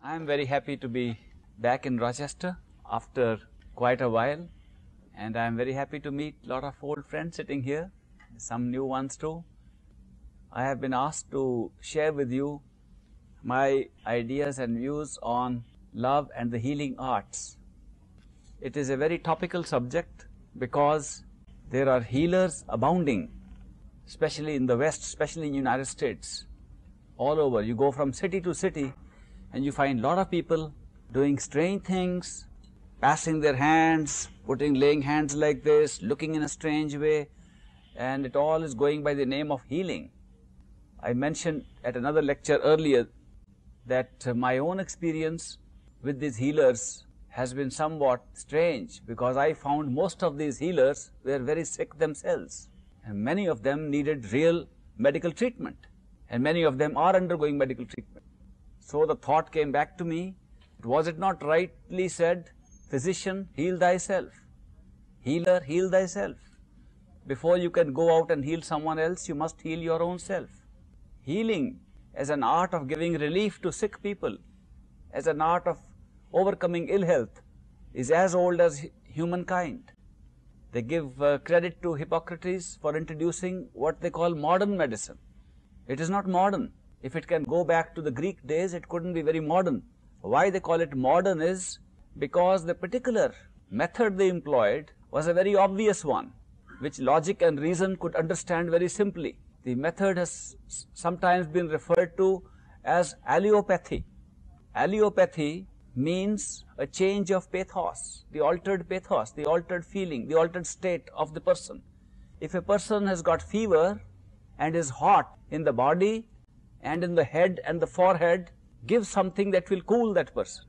I am very happy to be back in Rochester after quite a while, and I am very happy to meet a lot of old friends sitting here, some new ones too. I have been asked to share with you my ideas and views on love and the healing arts. It is a very topical subject because there are healers abounding, especially in the West, especially in the United States. All over, you go from city to city and you find a lot of people doing strange things, passing their hands, laying hands like this, looking in a strange way, and it all is going by the name of healing. I mentioned at another lecture earlier that my own experience with these healers has been somewhat strange, because I found most of these healers were very sick themselves, and many of them needed real medical treatment, and many of them are undergoing medical treatment. So the thought came back to me, was it not rightly said, physician, heal thyself, healer, heal thyself? Before you can go out and heal someone else, you must heal your own self. Healing as an art of giving relief to sick people, as an art of overcoming ill health, is as old as humankind. They give credit to Hippocrates for introducing what they call modern medicine. It is not modern. If it can go back to the Greek days, it couldn't be very modern. Why they call it modern is because the particular method they employed was a very obvious one, which logic and reason could understand very simply. The method has sometimes been referred to as allopathy. Allopathy means a change of pathos, the altered feeling, the altered state of the person. If a person has got fever and is hot in the body and in the head and the forehead, give something that will cool that person.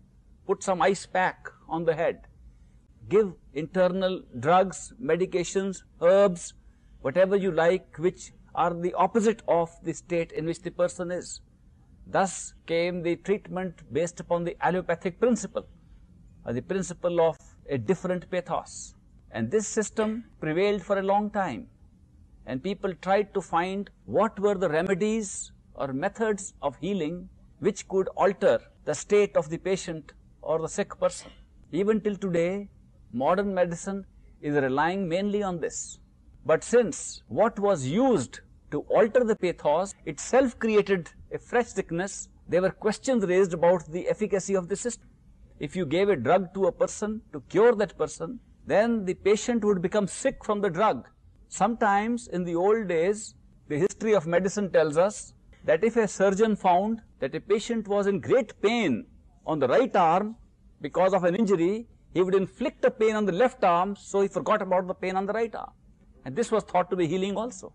Put some ice pack on the head. Give internal drugs, medications, herbs, whatever you like, which are the opposite of the state in which the person is. Thus came the treatment based upon the allopathic principle, or the principle of a different pathos. And this system prevailed for a long time. And people tried to find what were the remedies or methods of healing which could alter the state of the patient or the sick person. Even till today, modern medicine is relying mainly on this. But since what was used to alter the pathos itself created a fresh sickness, there were questions raised about the efficacy of the system. If you gave a drug to a person to cure that person, then the patient would become sick from the drug. Sometimes in the old days, the history of medicine tells us that if a surgeon found that a patient was in great pain on the right arm because of an injury, he would inflict a pain on the left arm, so he forgot about the pain on the right arm. And this was thought to be healing also.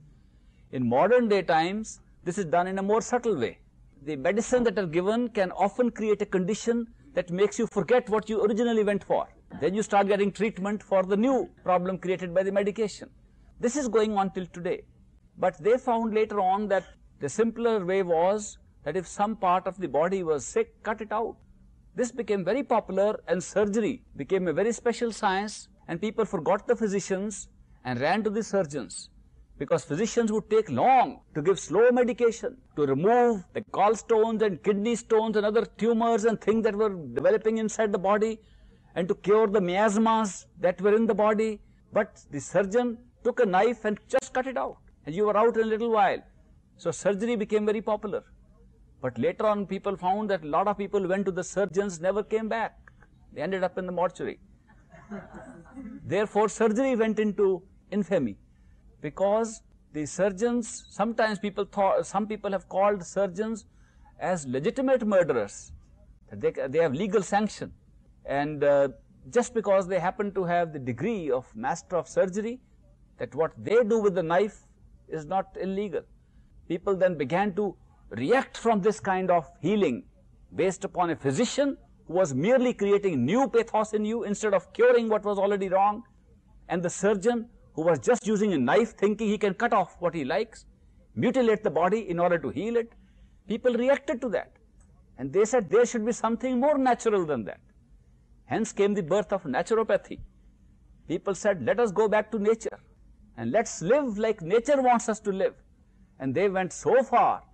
In modern day times, this is done in a more subtle way. The medicine that are given can often create a condition that makes you forget what you originally went for. Then you start getting treatment for the new problem created by the medication. This is going on till today. But they found later on that the simpler way was that if some part of the body was sick, cut it out. This became very popular, and surgery became a very special science, and people forgot the physicians and ran to the surgeons, because physicians would take long to give slow medication to remove the gallstones and kidney stones and other tumors and things that were developing inside the body, and to cure the miasmas that were in the body. But the surgeon took a knife and just cut it out, and you were out in a little while. So surgery became very popular. But later on, people found that a lot of people went to the surgeons, never came back. They ended up in the mortuary. Therefore, surgery went into infamy, because the surgeons, sometimes some people have called surgeons as legitimate murderers. They have legal sanction. And just because they happen to have the degree of master of surgery, that what they do with the knife is not illegal. People then began to react from this kind of healing based upon a physician who was merely creating new pathos in you instead of curing what was already wrong, and the surgeon who was just using a knife thinking he can cut off what he likes, mutilate the body in order to heal it. People reacted to that, and they said there should be something more natural than that. Hence came the birth of naturopathy. People said, let us go back to nature and let's live like nature wants us to live. And they went so far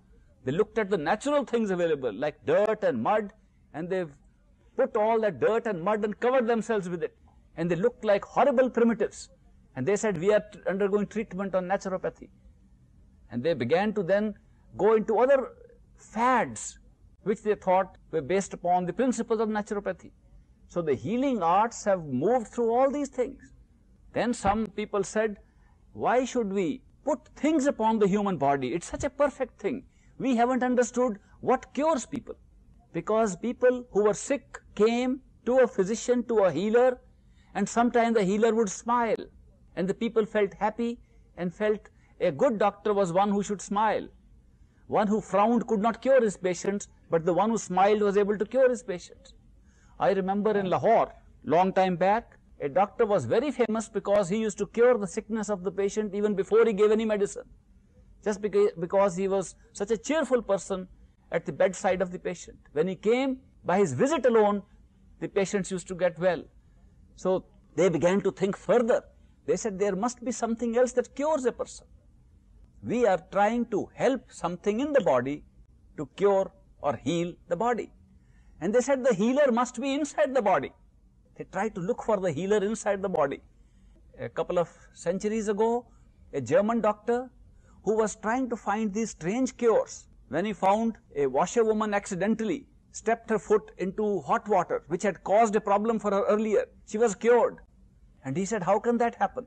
They looked at the natural things available like dirt and mud, and they've put all that dirt and mud and covered themselves with it. And they looked like horrible primitives. And they said, we are undergoing treatment on naturopathy. And they began to then go into other fads which they thought were based upon the principles of naturopathy. So the healing arts have moved through all these things. Then some people said, why should we put things upon the human body? It's such a perfect thing. We haven't understood what cures people. Because people who were sick came to a physician, to a healer, and sometimes the healer would smile. And the people felt happy and felt a good doctor was one who should smile. One who frowned could not cure his patients, but the one who smiled was able to cure his patients. I remember in Lahore, long time back, a doctor was very famous because he used to cure the sickness of the patient even before he gave any medicine. Just because he was such a cheerful person at the bedside of the patient. When he came, by his visit alone, the patients used to get well. So they began to think further. They said there must be something else that cures a person. We are trying to help something in the body to cure or heal the body. And they said the healer must be inside the body. They tried to look for the healer inside the body. A couple of centuries ago, a German doctor who was trying to find these strange cures, when he found a washerwoman accidentally stepped her foot into hot water, which had caused a problem for her earlier, she was cured. And he said, how can that happen?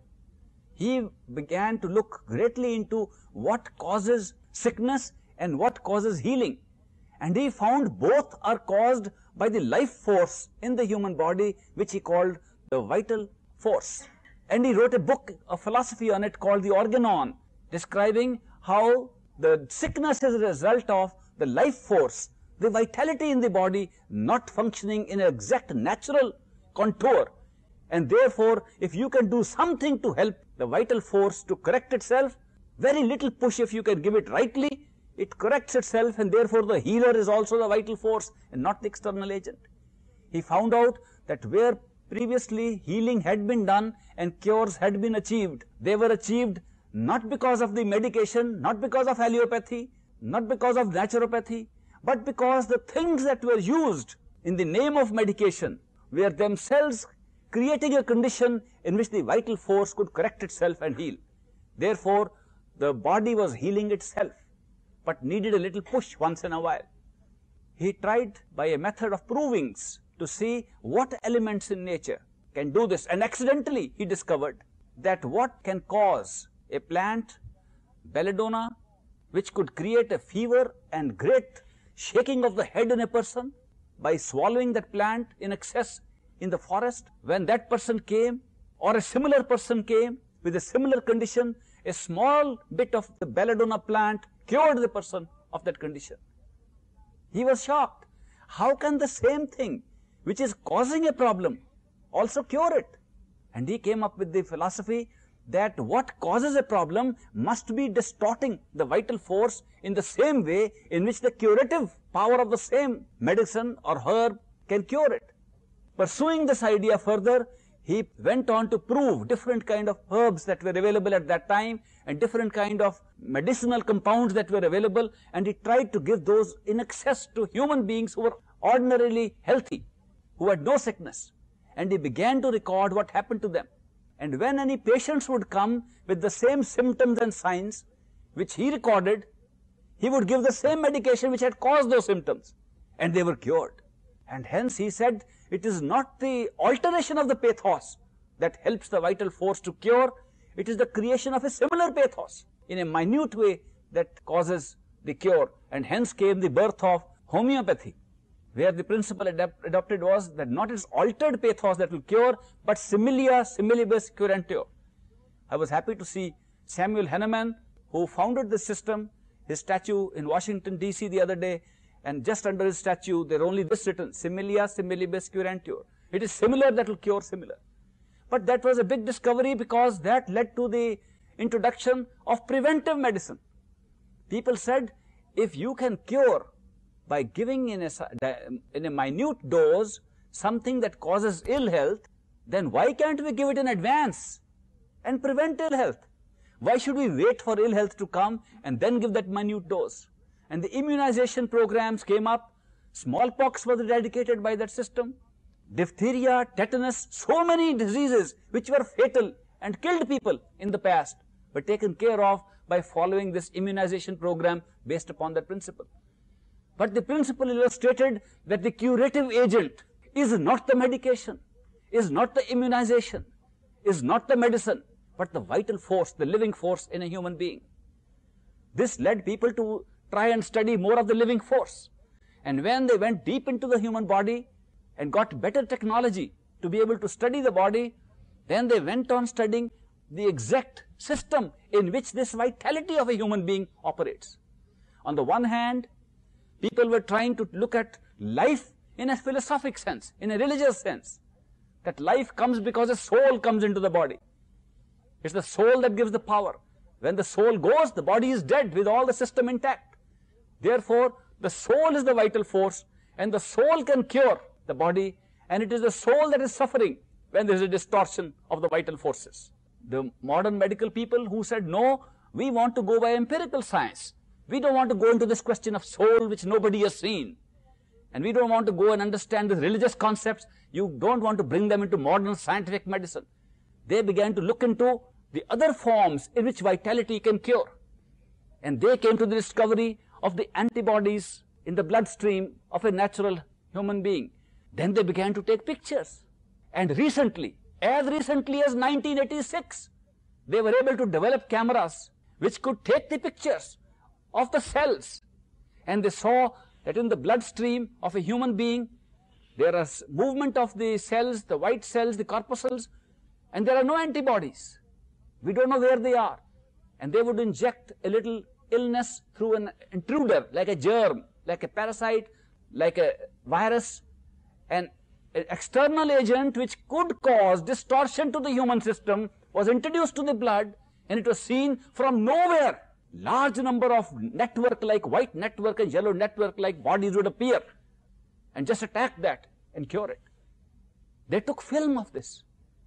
He began to look greatly into what causes sickness and what causes healing. And he found both are caused by the life force in the human body, which he called the vital force. And he wrote a book of philosophy on it called The Organon, describing how the sickness is a result of the life force, the vitality in the body not functioning in an exact natural contour. And therefore, if you can do something to help the vital force to correct itself, very little push if you can give it rightly, it corrects itself, and therefore the healer is also the vital force and not the external agent. He found out that where previously healing had been done and cures had been achieved, they were achieved not because of the medication, not because of allopathy, not because of naturopathy, but because the things that were used in the name of medication were themselves creating a condition in which the vital force could correct itself and heal. Therefore, the body was healing itself, but needed a little push once in a while. He tried by a method of provings to see what elements in nature can do this, and accidentally he discovered that what can cause a plant, belladonna, which could create a fever and great shaking of the head in a person by swallowing that plant in excess in the forest, when that person came, or a similar person came with a similar condition, a small bit of the belladonna plant cured the person of that condition. He was shocked. How can the same thing which is causing a problem also cure it? And he came up with the philosophy that what causes a problem must be distorting the vital force in the same way in which the curative power of the same medicine or herb can cure it. Pursuing this idea further, he went on to prove different kind of herbs that were available at that time and different kind of medicinal compounds that were available, and he tried to give those in excess to human beings who were ordinarily healthy, who had no sickness. And he began to record what happened to them. And when any patients would come with the same symptoms and signs which he recorded, he would give the same medication which had caused those symptoms, and they were cured. And hence he said, it is not the alteration of the pathos that helps the vital force to cure, it is the creation of a similar pathos in a minute way that causes the cure. And hence came the birth of homeopathy, where the principle adopted was that not its altered pathos that will cure, but similia similibus curantio. I was happy to see Samuel Hahnemann, who founded this system, his statue in Washington DC the other day, and just under his statue there only this written, similia similibus curantio. It is similar that will cure similar. But that was a big discovery because that led to the introduction of preventive medicine. People said, if you can cure by giving in a minute dose something that causes ill health, then why can't we give it in advance and prevent ill health? Why should we wait for ill health to come and then give that minute dose? and the immunization programs came up. Smallpox was eradicated by that system. Diphtheria, tetanus, so many diseases which were fatal and killed people in the past were taken care of by following this immunization program based upon that principle. But the principle illustrated that the curative agent is not the medication, is not the immunization, is not the medicine, but the vital force, the living force in a human being. This led people to try and study more of the living force. And when they went deep into the human body and got better technology to be able to study the body, then they went on studying the exact system in which this vitality of a human being operates. On the one hand, people were trying to look at life in a philosophic sense, in a religious sense, that life comes because a soul comes into the body. It's the soul that gives the power. When the soul goes, the body is dead with all the system intact. Therefore, the soul is the vital force, and the soul can cure the body, and it is the soul that is suffering when there is a distortion of the vital forces. The modern medical people who said, no, we want to go by empirical science. We don't want to go into this question of soul which nobody has seen. And we don't want to go and understand the religious concepts. You don't want to bring them into modern scientific medicine. They began to look into the other forms in which vitality can cure. And they came to the discovery of the antibodies in the bloodstream of a natural human being. Then they began to take pictures. And recently, as recently as 1986, they were able to develop cameras which could take the pictures of the cells. And they saw that in the bloodstream of a human being, there is movement of the cells, the white cells, the corpuscles, and there are no antibodies. We don't know where they are. And they would inject a little illness through an intruder, like a germ, like a parasite, like a virus, and an external agent which could cause distortion to the human system was introduced to the blood, and it was seen from nowhere. Large number of network like white network and yellow network like bodies would appear and just attack that and cure it. They took film of this.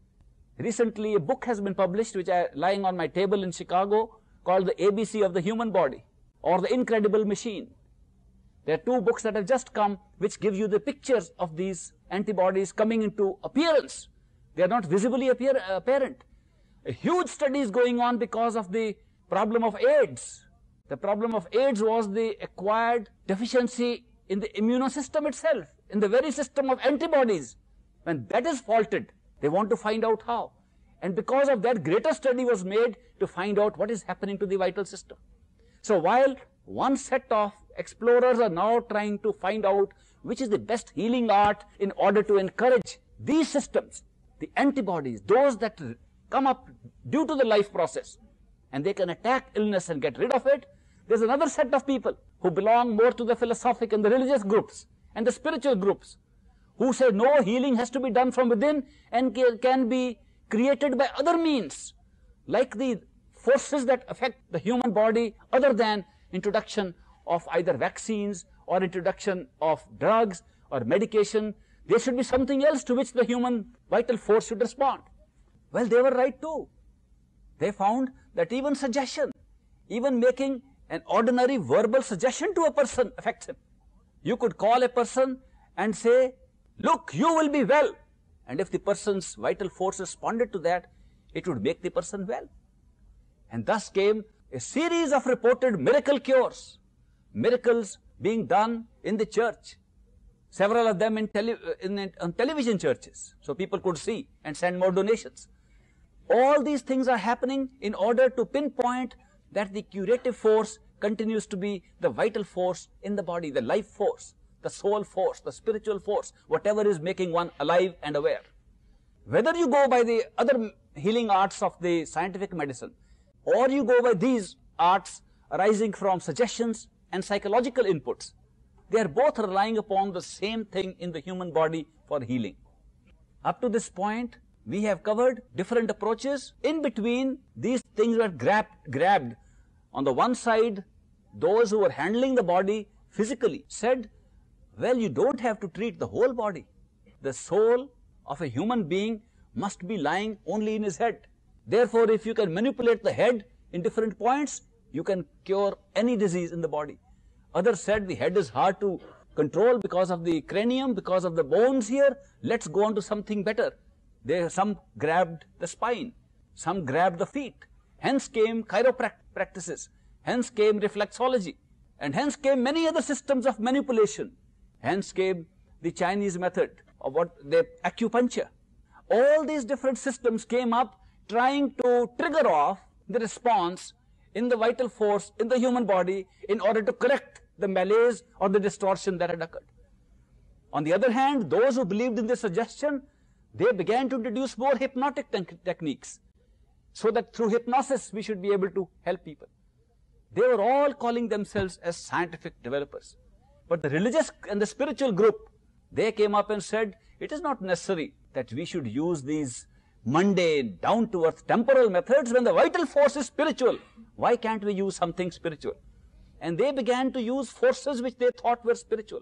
Recently a book has been published which is lying on my table in Chicago called The ABC of the Human Body or The Incredible Machine. There are two books that have just come which give you the pictures of these antibodies coming into appearance. They are not visibly apparent. A huge study is going on because of the problem of AIDS. The problem of AIDS was the acquired deficiency in the immunosystem itself, in the very system of antibodies. When that is faulted, they want to find out how. And because of that, greater study was made to find out what is happening to the vital system. So while one set of explorers are now trying to find out which is the best healing art in order to encourage these systems, the antibodies, those that come up due to the life process, and they can attack illness and get rid of it, there's another set of people who belong more to the philosophic and the religious groups and the spiritual groups who say no, healing has to be done from within and can be created by other means, like the forces that affect the human body other than introduction of either vaccines or introduction of drugs or medication. There should be something else to which the human vital force should respond. Well, they were right too. They found that even suggestion, even making an ordinary verbal suggestion to a person affects him. You could call a person and say, look, you will be well. And if the person's vital force responded to that, it would make the person well. And thus came a series of reported miracle cures, miracles being done in the church, several of them on television churches, so people could see and send more donations. All these things are happening in order to pinpoint that the curative force continues to be the vital force in the body, the life force, the soul force, the spiritual force, whatever is making one alive and aware. Whether you go by the other healing arts of the scientific medicine, or you go by these arts arising from suggestions and psychological inputs, they are both relying upon the same thing in the human body for healing. Up to this point, we have covered different approaches. In between, these things were grabbed. On the one side, those who were handling the body physically said, well, you don't have to treat the whole body. The soul of a human being must be lying only in his head. Therefore, if you can manipulate the head in different points, you can cure any disease in the body. Others said the head is hard to control because of the cranium, because of the bones here. Let's go on to something better. Some grabbed the spine, some grabbed the feet. Hence came chiropractic practices, hence came reflexology, and hence came many other systems of manipulation. Hence came the Chinese method of acupuncture. All these different systems came up trying to trigger off the response in the vital force in the human body in order to correct the malaise or the distortion that had occurred. On the other hand, those who believed in this suggestion, they began to introduce more hypnotic techniques, so that through hypnosis we should be able to help people. They were all calling themselves as scientific developers. But the religious and the spiritual group, they came up and said, it is not necessary that we should use these mundane, down-to-earth, temporal methods when the vital force is spiritual. Why can't we use something spiritual? And they began to use forces which they thought were spiritual.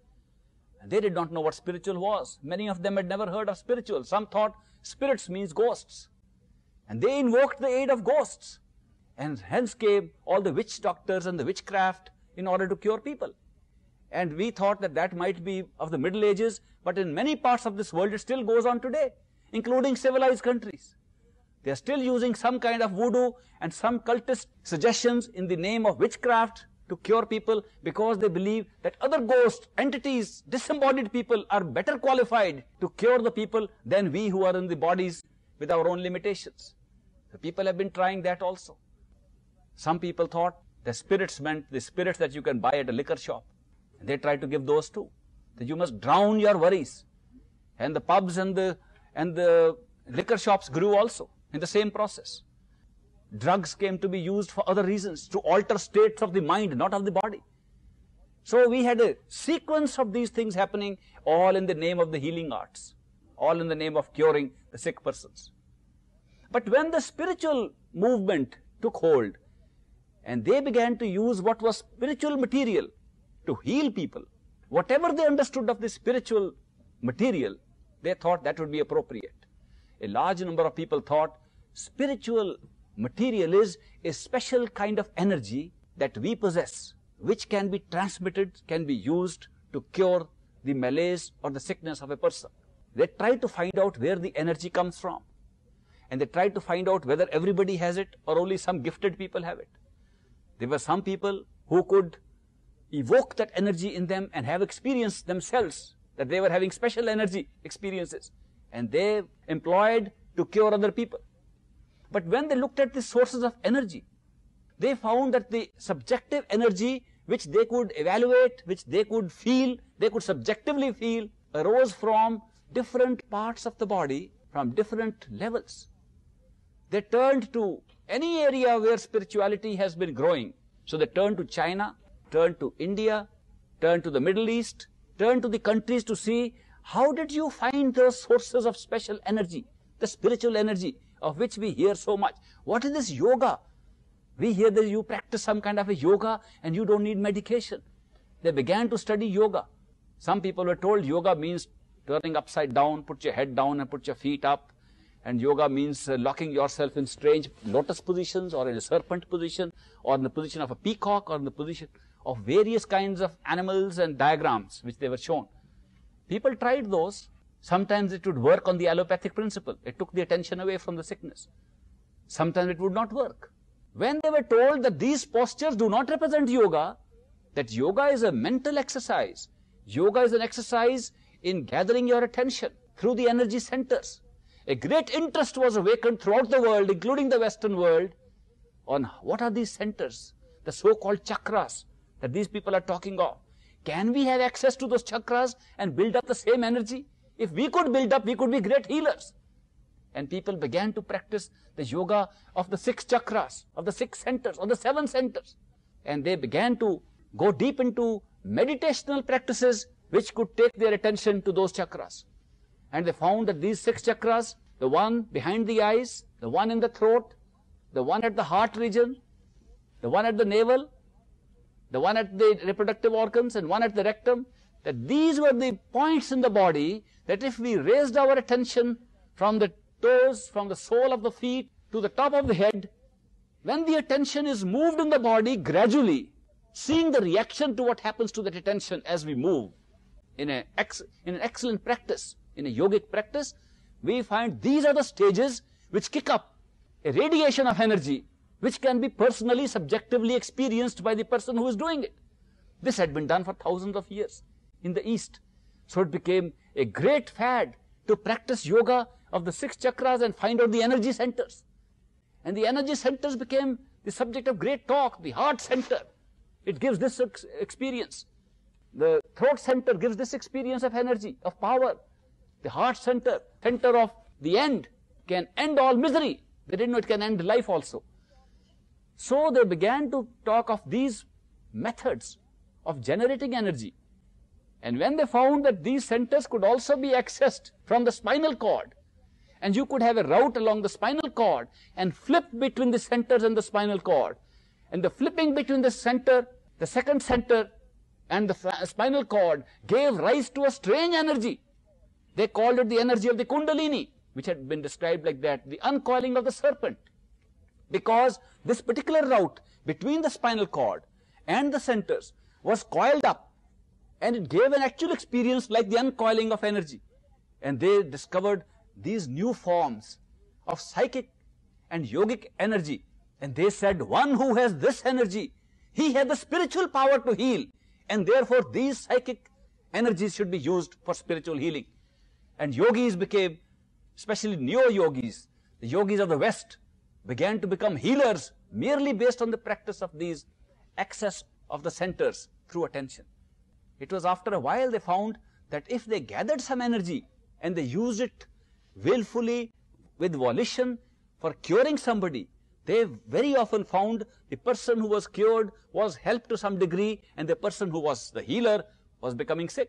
And they did not know what spiritual was. Many of them had never heard of spiritual. Some thought spirits means ghosts. And they invoked the aid of ghosts. And hence came all the witch doctors and the witchcraft in order to cure people. And we thought that that might be of the Middle Ages, but in many parts of this world it still goes on today, including civilized countries. They are still using some kind of voodoo and some cultist suggestions in the name of witchcraft to cure people, because they believe that other ghosts, entities, disembodied people are better qualified to cure the people than we who are in the bodies with our own limitations. The people have been trying that also. Some people thought the spirits meant the spirits that you can buy at a liquor shop. And they tried to give those too. That you must drown your worries. And the pubs and the liquor shops grew also in the same process. Drugs came to be used for other reasons, to alter states of the mind, not of the body. So we had a sequence of these things happening, all in the name of the healing arts, all in the name of curing the sick persons. But when the spiritual movement took hold, and they began to use what was spiritual material to heal people, whatever they understood of the spiritual material, they thought that would be appropriate. A large number of people thought spiritual material is a special kind of energy that we possess, which can be transmitted, can be used to cure the malaise or the sickness of a person. They tried to find out where the energy comes from. And they tried to find out whether everybody has it or only some gifted people have it. There were some people who could evoke that energy in them and have experienced themselves that they were having special energy experiences, and they employed to cure other people. But when they looked at the sources of energy, they found that the subjective energy which they could evaluate, which they could feel, they could subjectively feel, arose from different parts of the body, from different levels. They turned to any area where spirituality has been growing. So they turned to China, turned to India, turned to the Middle East, turned to the countries to see how did you find those sources of special energy, the spiritual energy of which we hear so much. What is this yoga? We hear that you practice some kind of a yoga and you don't need medication. They began to study yoga. Some people were told yoga means turning upside down, put your head down and put your feet up. And yoga means locking yourself in strange lotus positions, or in a serpent position, or in the position of a peacock, or in the position of various kinds of animals and diagrams which they were shown. People tried those. Sometimes it would work on the allopathic principle. It took the attention away from the sickness. Sometimes it would not work. When they were told that these postures do not represent yoga, that yoga is a mental exercise, yoga is an exercise in gathering your attention through the energy centers, a great interest was awakened throughout the world, including the Western world, on what are these centers, the so-called chakras that these people are talking of. Can we have access to those chakras and build up the same energy? If we could build up, we could be great healers. And people began to practice the yoga of the 6 chakras, of the 6 centers, or the 7 centers. And they began to go deep into meditational practices which could take their attention to those chakras. And they found that these 6 chakras, the one behind the eyes, the one in the throat, the one at the heart region, the one at the navel, the one at the reproductive organs, and one at the rectum, that these were the points in the body that if we raised our attention from the toes, from the sole of the feet to the top of the head, when the attention is moved in the body gradually seeing the reaction to what happens to that attention as we move in an excellent practice, in a yogic practice, we find these are the stages which kick up a radiation of energy which can be personally, subjectively experienced by the person who is doing it. This had been done for thousands of years in the East. So it became a great fad to practice yoga of the 6 chakras and find out the energy centers. And the energy centers became the subject of great talk. The heart center, it gives this experience. The throat center gives this experience of energy, of power. The heart center, center of the end, can end all misery. They didn't know it can end life also. So they began to talk of these methods of generating energy. And when they found that these centers could also be accessed from the spinal cord, and you could have a route along the spinal cord and flip between the centers and the spinal cord, and the flipping between the center, the second center, and the spinal cord gave rise to a strange energy. They called it the energy of the Kundalini, which had been described like that, the uncoiling of the serpent. Because this particular route between the spinal cord and the centers was coiled up, and it gave an actual experience like the uncoiling of energy. And they discovered these new forms of psychic and yogic energy. And they said, one who has this energy, he has the spiritual power to heal. And therefore these psychic energies should be used for spiritual healing. And yogis became, especially neo-yogis, the yogis of the West, began to become healers merely based on the practice of these access of the centers through attention. It was after a while they found that if they gathered some energy and they used it willfully with volition for curing somebody, they very often found the person who was cured was helped to some degree, and the person who was the healer was becoming sick.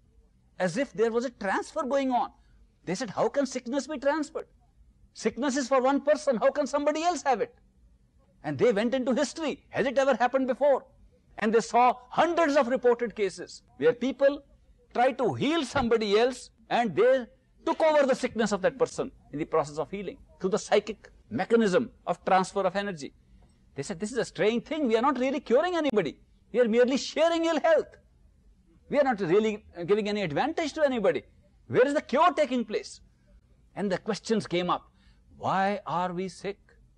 As if there was a transfer going on. They said, how can sickness be transferred? Sickness is for one person, how can somebody else have it? And they went into history. Has it ever happened before? And they saw hundreds of reported cases where people tried to heal somebody else and they took over the sickness of that person in the process of healing through the psychic mechanism of transfer of energy. They said, this is a strange thing. We are not really curing anybody. We are merely sharing ill health. We are not really giving any advantage to anybody. Where is the cure taking place? And the questions came up. Why are we sick?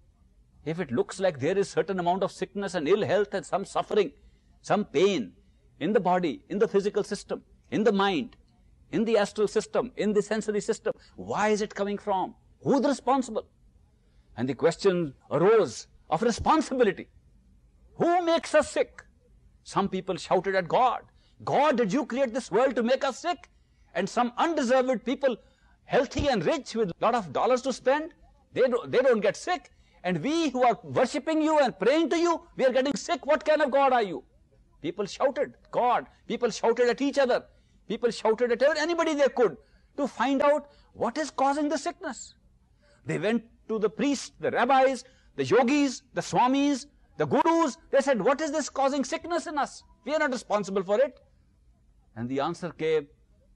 If it looks like there is certain amount of sickness and ill health and some suffering, some pain in the body, in the physical system, in the mind, in the astral system, in the sensory system, why is it coming from? Who is responsible? And the question arose of responsibility. Who makes us sick? Some people shouted at God. God, did you create this world to make us sick? And some undeserved people, healthy and rich with a lot of dollars to spend, they don't get sick. And we who are worshipping you and praying to you, we are getting sick. What kind of God are you? People shouted, God. People shouted at each other. People shouted at anybody they could to find out what is causing the sickness. They went to the priests, the rabbis, the yogis, the swamis, the gurus. They said, what is this causing sickness in us? We are not responsible for it. And the answer came,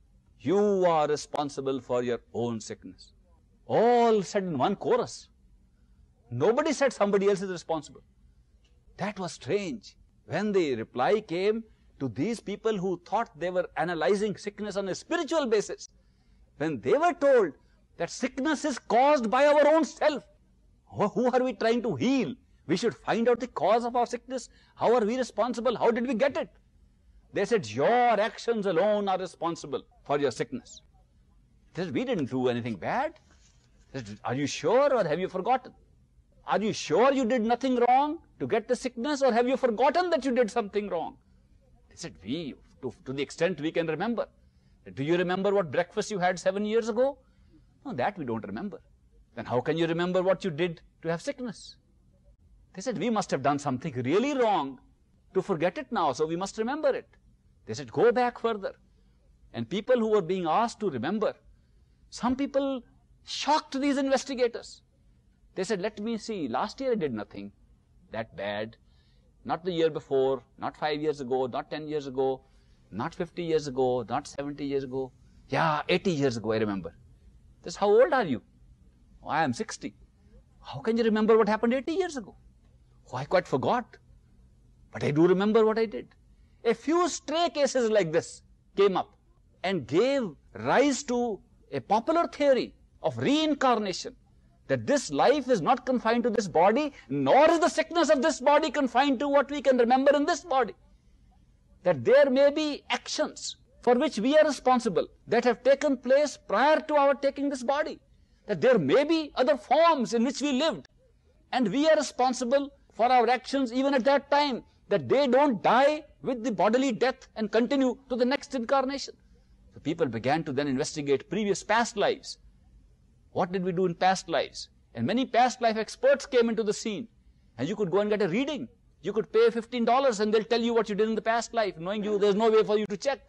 you are responsible for your own sickness. All said in one chorus. Nobody said somebody else is responsible. That was strange. When the reply came to these people who thought they were analyzing sickness on a spiritual basis, when they were told that sickness is caused by our own self, who are we trying to heal? We should find out the cause of our sickness. How are we responsible? How did we get it? They said, your actions alone are responsible for your sickness. They said, we didn't do anything bad. They said, are you sure or have you forgotten? Are you sure you did nothing wrong to get the sickness, or have you forgotten that you did something wrong? They said, to the extent we can remember. Do you remember what breakfast you had 7 years ago? No, that we don't remember. Then how can you remember what you did to have sickness? They said, we must have done something really wrong to forget it now, so we must remember it. They said, go back further. And people who were being asked to remember, some people shocked these investigators. They said, let me see, last year I did nothing that bad. Not the year before, not 5 years ago, not 10 years ago, not 50 years ago, not 70 years ago. Yeah, 80 years ago, I remember. This, how old are you? Oh, I am 60. How can you remember what happened 80 years ago? Oh, I quite forgot. But I do remember what I did. A few stray cases like this came up and gave rise to a popular theory of reincarnation, that this life is not confined to this body, nor is the sickness of this body confined to what we can remember in this body. That there may be actions for which we are responsible that have taken place prior to our taking this body. That there may be other forms in which we lived, and we are responsible for our actions even at that time, that they don't die with the bodily death and continue to the next incarnation. So people began to then investigate previous past lives. What did we do in past lives? And many past life experts came into the scene, and you could go and get a reading. You could pay $15 and they'll tell you what you did in the past life, knowing you there's no way for you to check.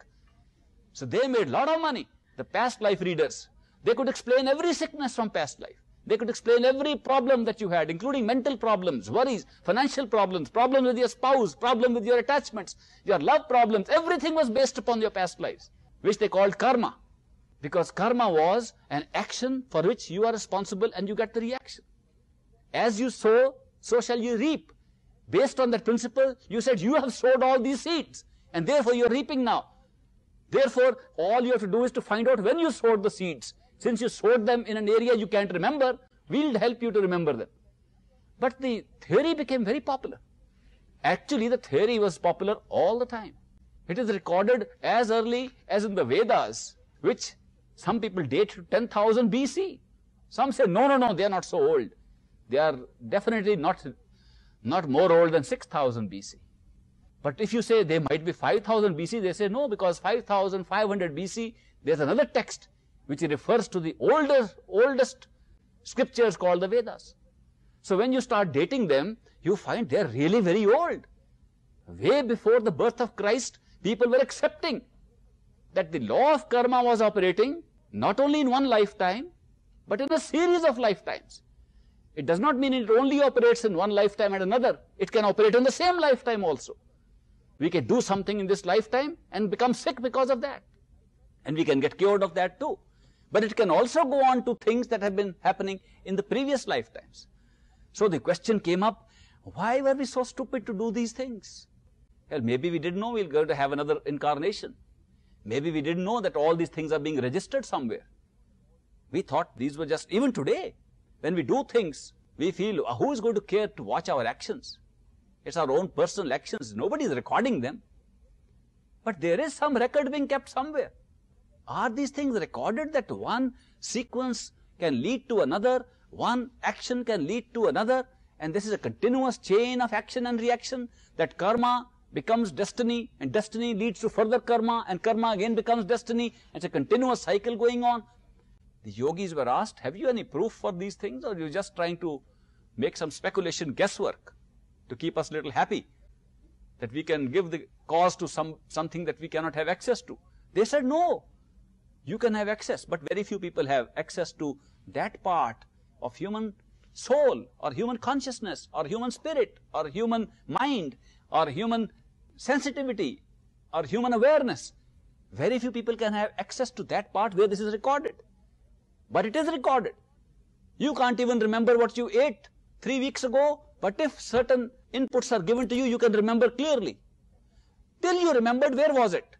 So they made a lot of money, the past life readers. They could explain every sickness from past life. They could explain every problem that you had, including mental problems, worries, financial problems, problems with your spouse, problem with your attachments, your love problems. Everything was based upon your past lives, which they called karma. Because karma was an action for which you are responsible and you get the reaction. As you sow, so shall you reap. Based on that principle, you said you have sowed all these seeds and therefore you are reaping now. Therefore, all you have to do is to find out when you sowed the seeds. Since you sowed them in an area you can't remember, we'll help you to remember them. But the theory became very popular. Actually, the theory was popular all the time. It is recorded as early as in the Vedas, which some people date to 10,000 BC. Some say, no, they are not so old. They are definitely not more old than 6,000 BC. But if you say they might be 5,000 BC, they say no, because 5,500 BC, there's another text which refers to the oldest scriptures called the Vedas. So when you start dating them, you find they're really very old. Way before the birth of Christ, people were accepting that the law of karma was operating not only in one lifetime, but in a series of lifetimes. It does not mean it only operates in one lifetime and another. It can operate in the same lifetime also. We can do something in this lifetime and become sick because of that. And we can get cured of that too. But it can also go on to things that have been happening in the previous lifetimes. So the question came up, why were we so stupid to do these things? Well, maybe we didn't know we were going to have another incarnation. Maybe we didn't know that all these things are being registered somewhere. We thought these were just, even today, when we do things, we feel, who is going to care to watch our actions? It's our own personal actions. Nobody is recording them. But there is some record being kept somewhere. Are these things recorded that one sequence can lead to another, one action can lead to another, and this is a continuous chain of action and reaction, that karma becomes destiny, and destiny leads to further karma, and karma again becomes destiny. It's a continuous cycle going on. The yogis were asked, have you any proof for these things, or are you just trying to make some speculation, guesswork, to keep us a little happy, that we can give the cause to something that we cannot have access to? They said, no, you can have access, but very few people have access to that part of human soul, or human consciousness, or human spirit, or human mind, or human sensitivity, or human awareness. Very few people can have access to that part where this is recorded. But it is recorded. You can't even remember what you ate 3 weeks ago, but if certain inputs are given to you, you can remember clearly. Till you remembered, where was it?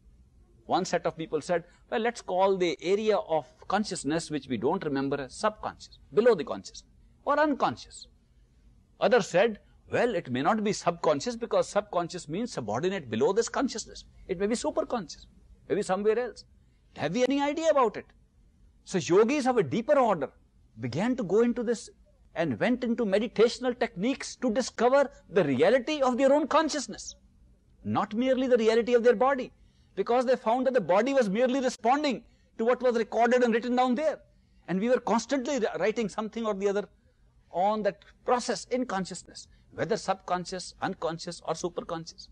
One set of people said, well, let's call the area of consciousness which we don't remember as subconscious, below the conscious, or unconscious. Others said, well, it may not be subconscious, because subconscious means subordinate below this consciousness. It may be superconscious, maybe somewhere else. Have we any idea about it? So yogis of a deeper order began to go into this and went into meditational techniques to discover the reality of their own consciousness, not merely the reality of their body, because they found that the body was merely responding to what was recorded and written down there. And we were constantly writing something or the other on that process in consciousness, whether subconscious, unconscious, or superconscious.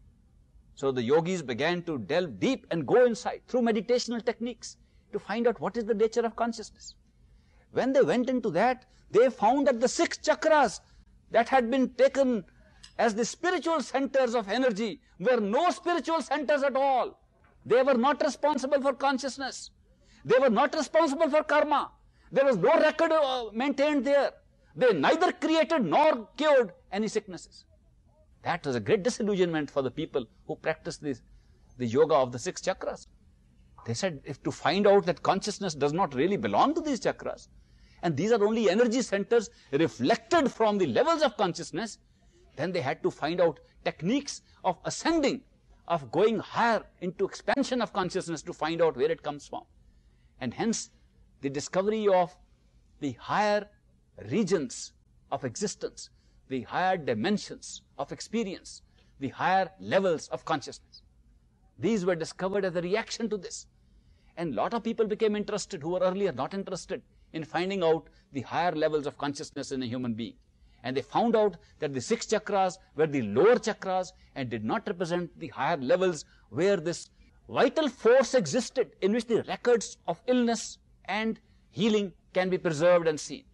So the yogis began to delve deep and go inside through meditational techniques to find out what is the nature of consciousness. When they went into that, they found that the 6 chakras that had been taken as the spiritual centers of energy were no spiritual centers at all. They were not responsible for consciousness. They were not responsible for karma. There was no record maintained there. They neither created nor cured any sicknesses. That was a great disillusionment for the people who practiced the yoga of the 6 chakras. They said, if to find out that consciousness does not really belong to these chakras, and these are only energy centers reflected from the levels of consciousness, then they had to find out techniques of ascending, of going higher into expansion of consciousness to find out where it comes from. And hence, the discovery of the higher regions of existence, the higher dimensions of experience, the higher levels of consciousness. These were discovered as a reaction to this. And a lot of people became interested who were earlier not interested in finding out the higher levels of consciousness in a human being. And they found out that the 6 chakras were the lower chakras and did not represent the higher levels where this vital force existed in which the records of illness and healing can be preserved and seen.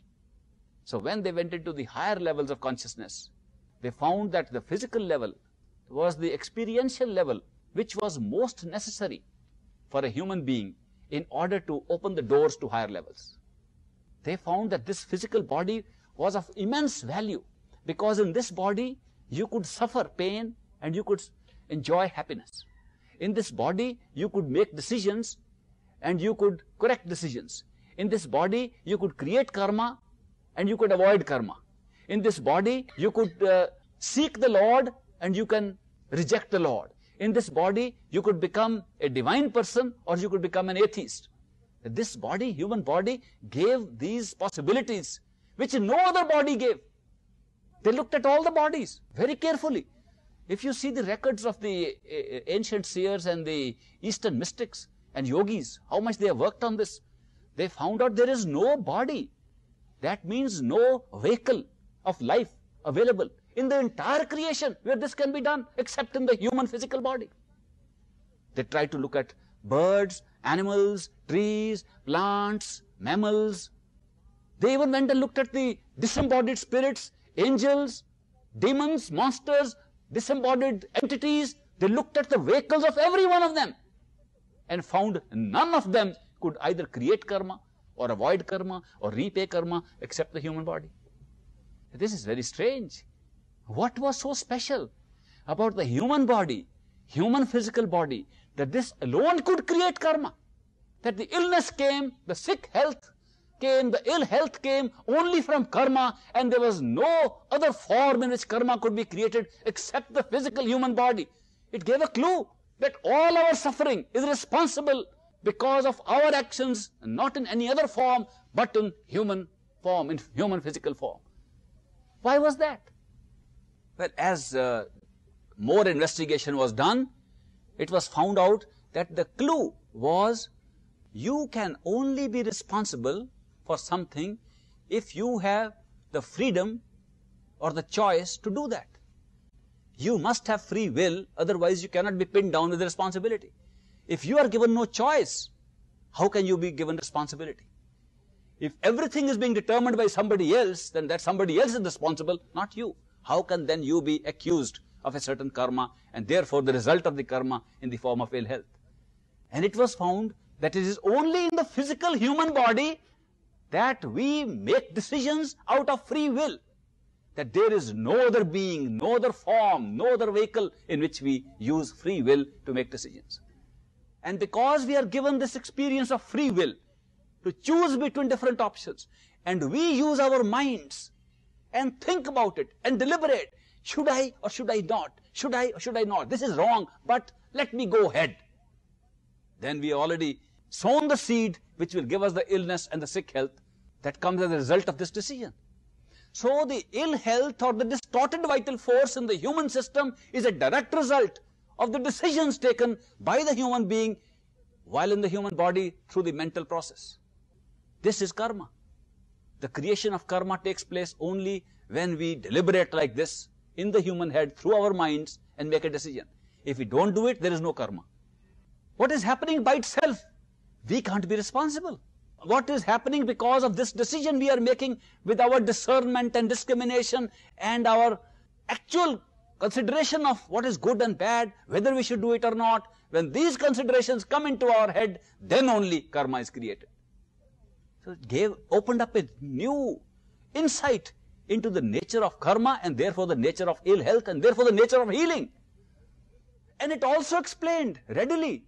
So when they went into the higher levels of consciousness, they found that the physical level was the experiential level which was most necessary for a human being in order to open the doors to higher levels. They found that this physical body was of immense value because in this body you could suffer pain and you could enjoy happiness. In this body you could make decisions and you could correct decisions. In this body you could create karma and you could avoid karma. In this body you could seek the Lord and you can reject the Lord. In this body you could become a divine person or you could become an atheist. This body, human body, gave these possibilities which no other body gave. They looked at all the bodies very carefully. If you see the records of the ancient seers and the Eastern mystics and yogis, how much they have worked on this, they found out there is no body. That means no vehicle of life available in the entire creation where this can be done except in the human physical body. They tried to look at birds, animals, trees, plants, mammals. They even went and looked at the disembodied spirits, angels, demons, monsters, disembodied entities. They looked at the vehicles of every one of them and found none of them could either create karma or avoid karma or repay karma except the human body. This is very strange. What was so special about the human body, human physical body, that this alone could create karma? That the illness came, the sick health came, the ill health came only from karma, and there was no other form in which karma could be created except the physical human body. It gave a clue that all our suffering is responsible because of our actions, not in any other form, but in human form, in human physical form. Why was that? Well, as more investigation was done, it was found out that the clue was you can only be responsible for something if you have the freedom or the choice to do that. You must have free will, otherwise you cannot be pinned down with responsibility. If you are given no choice, how can you be given responsibility? If everything is being determined by somebody else, then that somebody else is responsible, not you. How can then you be accused of a certain karma and therefore the result of the karma in the form of ill health? And it was found that it is only in the physical human body that we make decisions out of free will. That there is no other being, no other form, no other vehicle in which we use free will to make decisions. And because we are given this experience of free will to choose between different options, and we use our minds and think about it and deliberate, should I or should I not? Should I or should I not? This is wrong, but let me go ahead. Then we already sown the seed which will give us the illness and the sick health that comes as a result of this decision. So the ill health or the distorted vital force in the human system is a direct result of the decisions taken by the human being while in the human body through the mental process. This is karma. The creation of karma takes place only when we deliberate like this in the human head through our minds and make a decision. If we don't do it, there is no karma. What is happening by itself? We can't be responsible. What is happening because of this decision we are making with our discernment and discrimination and our actual consideration of what is good and bad, whether we should do it or not, when these considerations come into our head, then only karma is created. So it opened up a new insight into the nature of karma and therefore the nature of ill health and therefore the nature of healing. And it also explained readily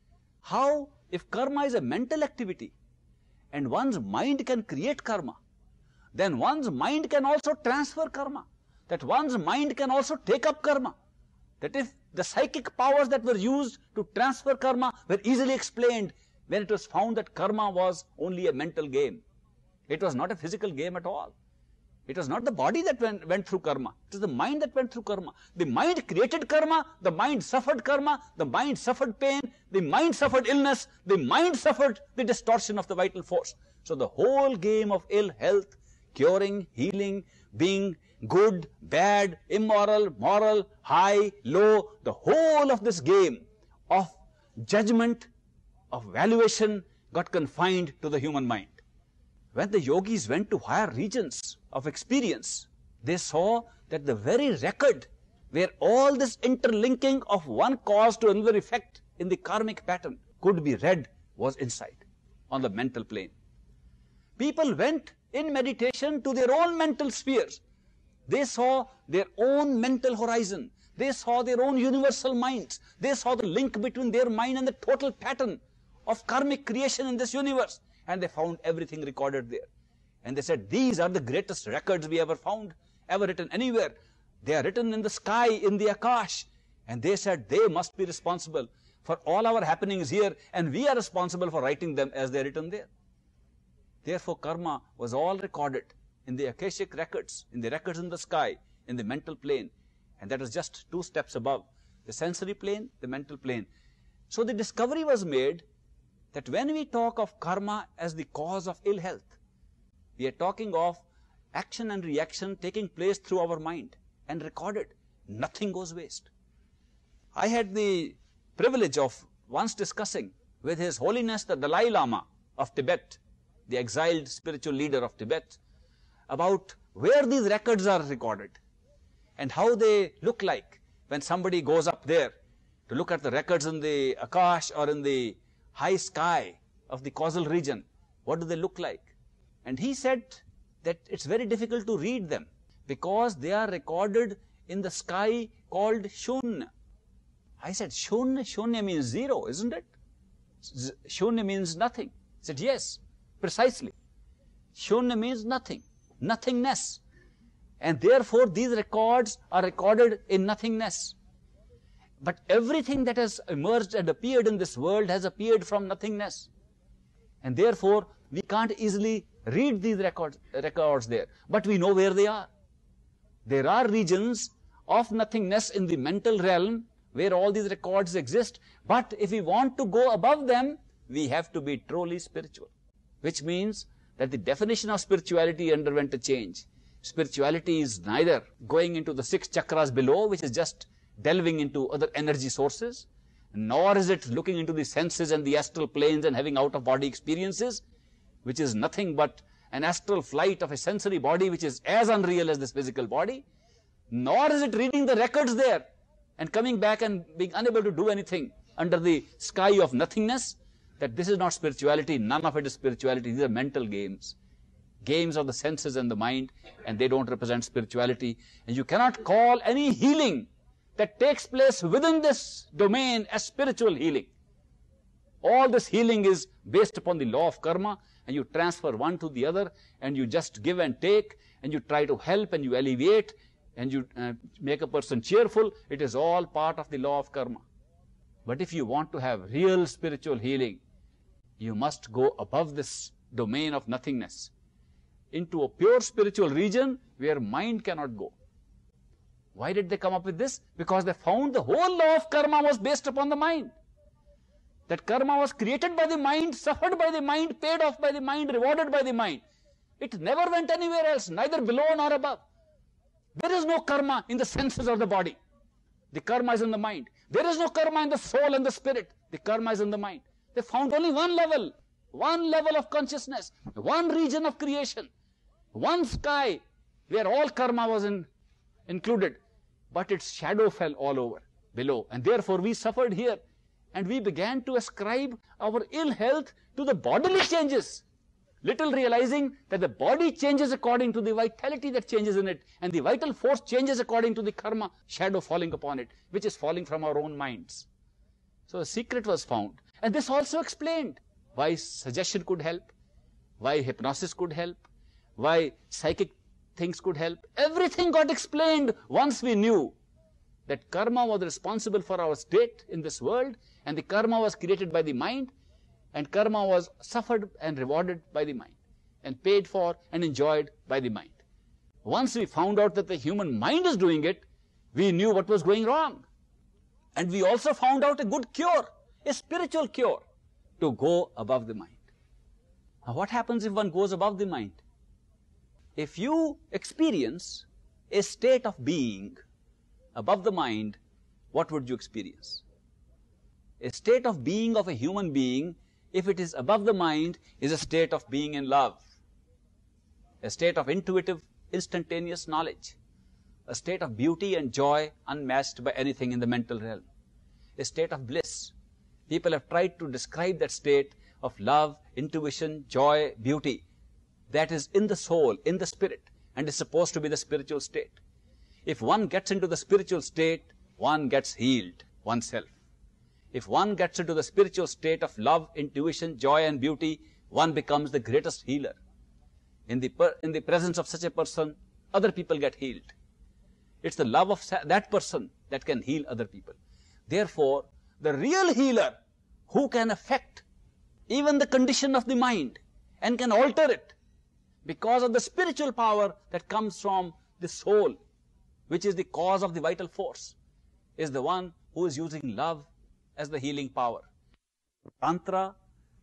how if karma is a mental activity and one's mind can create karma, then one's mind can also transfer karma, that one's mind can also take up karma. That if the psychic powers that were used to transfer karma were easily explained when it was found that karma was only a mental game. It was not a physical game at all. It was not the body that went through karma. It was the mind that went through karma. The mind created karma, the mind suffered karma, the mind suffered pain, the mind suffered illness, the mind suffered the distortion of the vital force. So the whole game of ill health, curing, healing, being good, bad, immoral, moral, high, low, the whole of this game of judgment, of valuation got confined to the human mind. When the yogis went to higher regions of experience, they saw that the very record where all this interlinking of one cause to another effect in the karmic pattern could be read was inside, on the mental plane. People went in meditation to their own mental spheres. They saw their own mental horizon. They saw their own universal minds. They saw the link between their mind and the total pattern of karmic creation in this universe. And they found everything recorded there. And they said, these are the greatest records we ever found, ever written anywhere. They are written in the sky, in the Akash. And they said, they must be responsible for all our happenings here, and we are responsible for writing them as they are written there. Therefore, karma was all recorded in the Akashic records, in the records in the sky, in the mental plane. And that was just 2 steps above, the sensory plane, the mental plane. So the discovery was made that when we talk of karma as the cause of ill health, we are talking of action and reaction taking place through our mind and recorded. Nothing goes waste. I had the privilege of once discussing with His Holiness the Dalai Lama of Tibet, the exiled spiritual leader of Tibet, about where these records are recorded and how they look like when somebody goes up there to look at the records in the Akash or in the high sky of the causal region. What do they look like? And he said that it's very difficult to read them because they are recorded in the sky called Shunya. I said, Shunya? Shunya means zero, isn't it? Shunya means nothing. He said, yes, precisely. Shunya means nothing, nothingness. And therefore these records are recorded in nothingness. But everything that has emerged and appeared in this world has appeared from nothingness. And therefore we can't easily read these records there. But we know where they are. There are regions of nothingness in the mental realm where all these records exist. But if we want to go above them, we have to be truly spiritual. Which means that the definition of spirituality underwent a change. Spirituality is neither going into the 6 chakras below, which is just delving into other energy sources, nor is it looking into the senses and the astral planes and having out-of-body experiences, which is nothing but an astral flight of a sensory body which is as unreal as this physical body, nor is it reading the records there and coming back and being unable to do anything under the sky of nothingness. That this is not spirituality, none of it is spirituality. These are mental games, games of the senses and the mind, and they don't represent spirituality. And you cannot call any healing that takes place within this domain as spiritual healing. All this healing is based upon the law of karma, and you transfer one to the other, and you just give and take, and you try to help, and you alleviate, and you make a person cheerful. It is all part of the law of karma. But if you want to have real spiritual healing, you must go above this domain of nothingness into a pure spiritual region where mind cannot go. Why did they come up with this? Because they found the whole law of karma was based upon the mind. That karma was created by the mind, suffered by the mind, paid off by the mind, rewarded by the mind. It never went anywhere else, neither below nor above. There is no karma in the senses of the body. The karma is in the mind. There is no karma in the soul and the spirit. The karma is in the mind. They found only one level of consciousness, one region of creation, one sky where all karma was included. But its shadow fell all over below. And therefore we suffered here. And we began to ascribe our ill health to the bodily changes, little realizing that the body changes according to the vitality that changes in it, and the vital force changes according to the karma shadow falling upon it, which is falling from our own minds. So a secret was found, and this also explained why suggestion could help, why hypnosis could help, why psychic things could help. Everything got explained once we knew that karma was responsible for our state in this world, and the karma was created by the mind, and karma was suffered and rewarded by the mind, and paid for and enjoyed by the mind. Once we found out that the human mind is doing it, we knew what was going wrong. And we also found out a good cure, a spiritual cure, to go above the mind. Now what happens if one goes above the mind? If you experience a state of being above the mind, what would you experience? A state of being of a human being, if it is above the mind, is a state of being in love, a state of intuitive, instantaneous knowledge, a state of beauty and joy unmatched by anything in the mental realm, a state of bliss. People have tried to describe that state of love, intuition, joy, beauty that is in the soul, in the spirit, and is supposed to be the spiritual state. If one gets into the spiritual state, one gets healed oneself. If one gets into the spiritual state of love, intuition, joy and beauty, one becomes the greatest healer. In the presence of such a person, other people get healed. It's the love of that person that can heal other people. Therefore, the real healer who can affect even the condition of the mind and can alter it because of the spiritual power that comes from the soul, which is the cause of the vital force, is the one who is using love as the healing power. Tantra,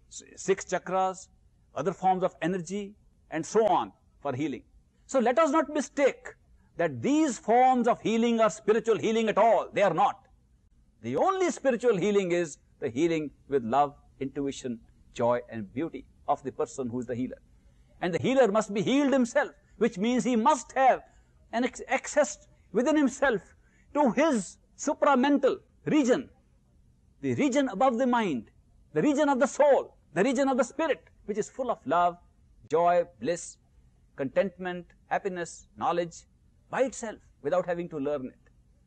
6 chakras, other forms of energy, and so on for healing. So let us not mistake that these forms of healing are spiritual healing at all. They are not. The only spiritual healing is the healing with love, intuition, joy and beauty of the person who is the healer. And the healer must be healed himself, which means he must have an access within himself to his supramental region, the region above the mind, the region of the soul, the region of the spirit, which is full of love, joy, bliss, contentment, happiness, knowledge by itself without having to learn it.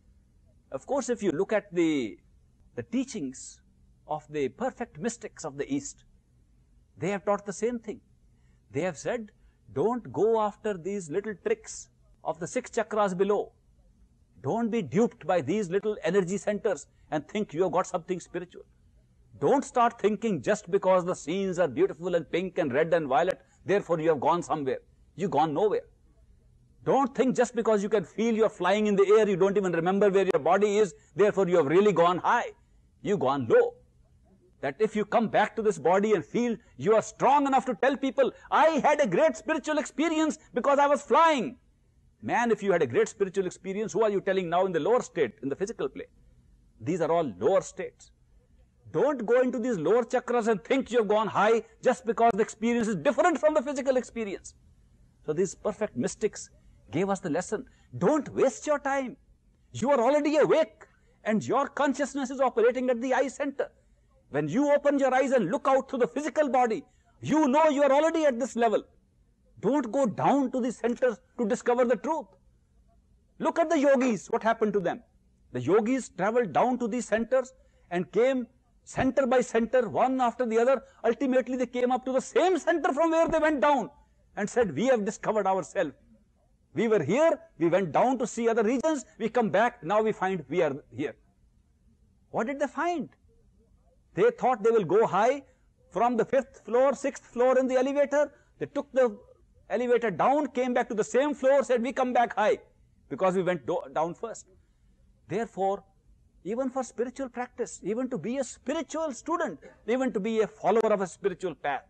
Of course, if you look at the teachings of the perfect mystics of the East, they have taught the same thing. They have said, don't go after these little tricks of the 6 chakras below. Don't be duped by these little energy centers and think you have got something spiritual. Don't start thinking just because the scenes are beautiful and pink and red and violet, therefore you have gone somewhere. You've gone nowhere. Don't think just because you can feel you're flying in the air, you don't even remember where your body is, therefore you have really gone high. You've gone low. That if you come back to this body and feel you are strong enough to tell people, I had a great spiritual experience because I was flying. Man, if you had a great spiritual experience, who are you telling now in the lower state, in the physical plane? These are all lower states. Don't go into these lower chakras and think you have gone high just because the experience is different from the physical experience. So these perfect mystics gave us the lesson. Don't waste your time. You are already awake and your consciousness is operating at the eye center. When you open your eyes and look out through the physical body, you know you are already at this level. Don't go down to the centers to discover the truth. Look at the yogis, what happened to them. The yogis traveled down to these centers and came center by center, one after the other. Ultimately, they came up to the same center from where they went down and said, we have discovered ourselves. We were here, we went down to see other regions, we come back, now we find we are here. What did they find? They thought they will go high from the 5th floor, 6th floor in the elevator. They took the elevator down, came back to the same floor, said we come back high because we went down first. Therefore, even for spiritual practice, even to be a spiritual student, even to be a follower of a spiritual path,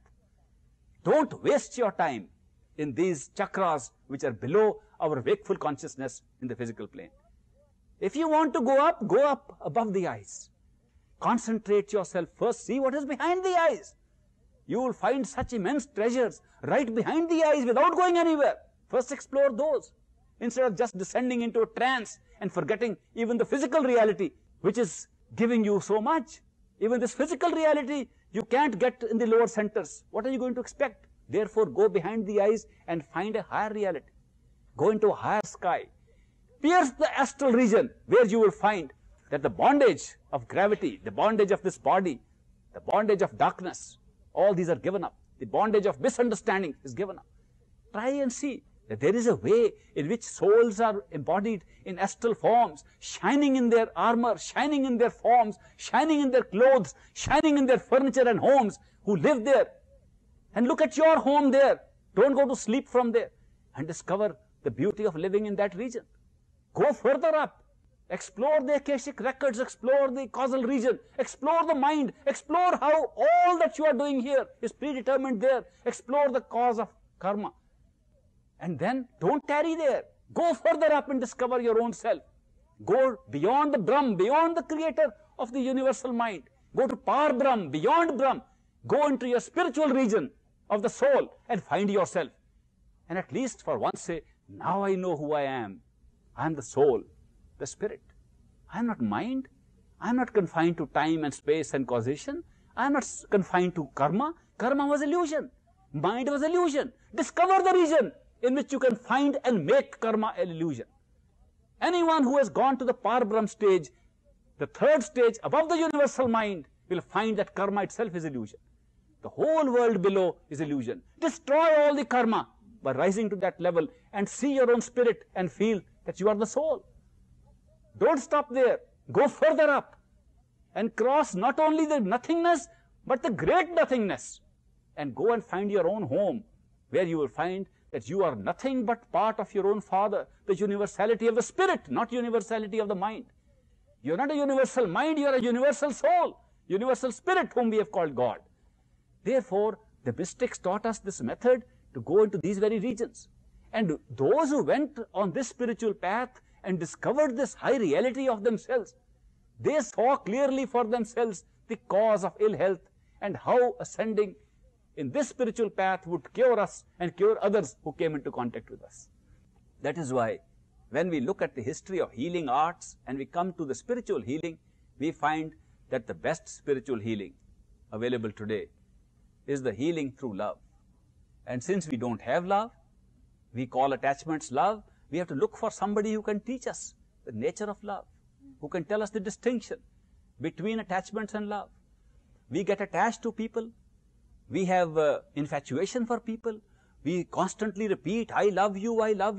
don't waste your time in these chakras which are below our wakeful consciousness in the physical plane. If you want to go up above the eyes. Concentrate yourself first, see what is behind the eyes. You will find such immense treasures right behind the eyes without going anywhere. First explore those, instead of just descending into a trance and forgetting even the physical reality, which is giving you so much. Even this physical reality, you can't get in the lower centers. What are you going to expect Therefore, go behind the eyes and find a higher reality. Go into a higher sky. Pierce the astral region, where you will find that the bondage of gravity, the bondage of this body, the bondage of darkness, all these are given up. The bondage of misunderstanding is given up. Try and see that there is a way in which souls are embodied in astral forms, shining in their armor, shining in their forms, shining in their clothes, shining in their furniture and homes, who live there. And look at your home there. Don't go to sleep from there. And discover the beauty of living in that region. Go further up. Explore the Akashic records, explore the causal region, explore the mind, explore how all that you are doing here is predetermined there. Explore the cause of karma. And then don't tarry there. Go further up and discover your own self. Go beyond the Brahm, beyond the creator of the universal mind. Go to Par Brahm, beyond Brahm. Go into your spiritual region of the soul and find yourself. And at least for once say, now I know who I am. I am the soul, the spirit. I am not mind. I am not confined to time and space and causation. I am not confined to karma. Karma was illusion. Mind was illusion. Discover the region in which you can find and make karma an illusion. Anyone who has gone to the Par Brahm stage, the third stage above the universal mind, will find that karma itself is illusion. The whole world below is illusion. Destroy all the karma by rising to that level and see your own spirit and feel that you are the soul. Don't stop there. Go further up and cross not only the nothingness, but the great nothingness, and go and find your own home, where you will find that you are nothing but part of your own Father, the universality of the spirit, not universality of the mind. You are not a universal mind, you are a universal soul, universal spirit whom we have called God. Therefore, the mystics taught us this method to go into these very regions. And those who went on this spiritual path and discovered this high reality of themselves, they saw clearly for themselves the cause of ill health and how ascending in this spiritual path would cure us and cure others who came into contact with us. That is why when we look at the history of healing arts and we come to the spiritual healing, we find that the best spiritual healing available today is the healing through love. And since we don't have love, we call attachments love, we have to look for somebody who can teach us the nature of love, who can tell us the distinction between attachments and love. We get attached to people, we have infatuation for people, we constantly repeat, I love you,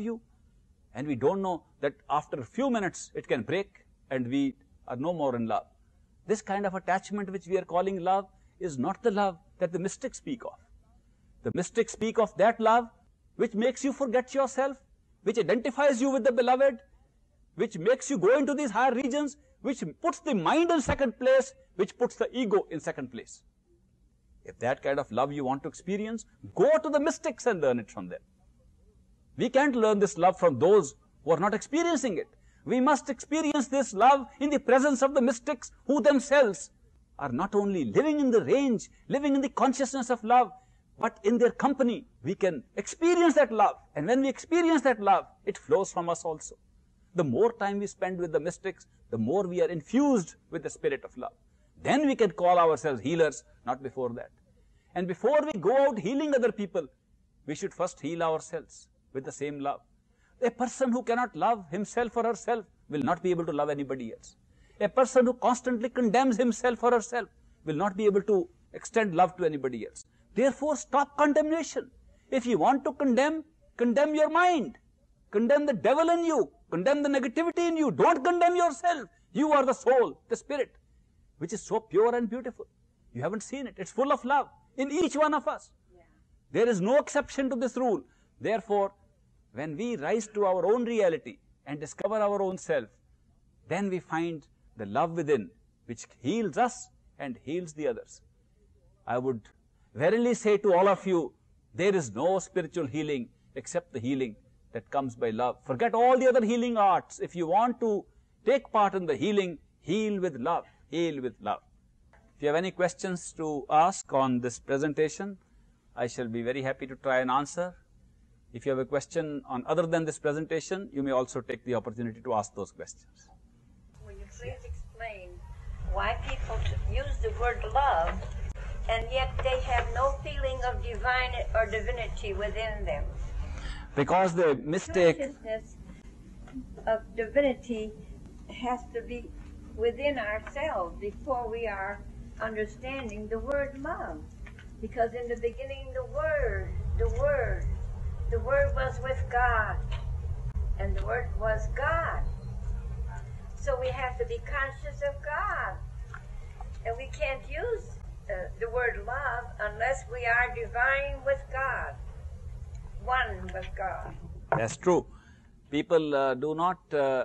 and we don't know that after a few minutes it can break and we are no more in love. This kind of attachment which we are calling love is not the love that the mystics speak of. The mystics speak of that love which makes you forget yourself, which identifies you with the beloved, which makes you go into these higher regions, which puts the mind in second place, which puts the ego in second place. If that kind of love you want to experience, go to the mystics and learn it from them. We can't learn this love from those who are not experiencing it. We must experience this love in the presence of the mystics who themselves are not only living in the range, living in the consciousness of love, but in their company we can experience that love. And when we experience that love, it flows from us also. The more time we spend with the mystics, the more we are infused with the spirit of love. Then we can call ourselves healers, not before that. And before we go out healing other people, we should first heal ourselves with the same love. A person who cannot love himself or herself will not be able to love anybody else. A person who constantly condemns himself or herself will not be able to extend love to anybody else. Therefore, stop condemnation. If you want to condemn, condemn your mind. Condemn the devil in you. Condemn the negativity in you. Don't condemn yourself. You are the soul, the spirit, which is so pure and beautiful. You haven't seen it. It's full of love in each one of us. Yeah. There is no exception to this rule. Therefore, when we rise to our own reality and discover our own self, then we find the love within, which heals us and heals the others. I would verily say to all of you, there is no spiritual healing except the healing that comes by love. Forget all the other healing arts. If you want to take part in the healing, heal with love. Heal with love. If you have any questions to ask on this presentation, I shall be very happy to try and answer. If you have a question on other than this presentation, you may also take the opportunity to ask those questions. Will you please explain why people use the word love and yet they have no feeling of divine or divinity within them. Because the mistake. Consciousness of divinity has to be within ourselves before we are understanding the word love. Because in the beginning the Word was with God, and the Word was God. So we have to be conscious of God. And we can't use the word love unless we are divine with God, one with God. That's true. People do not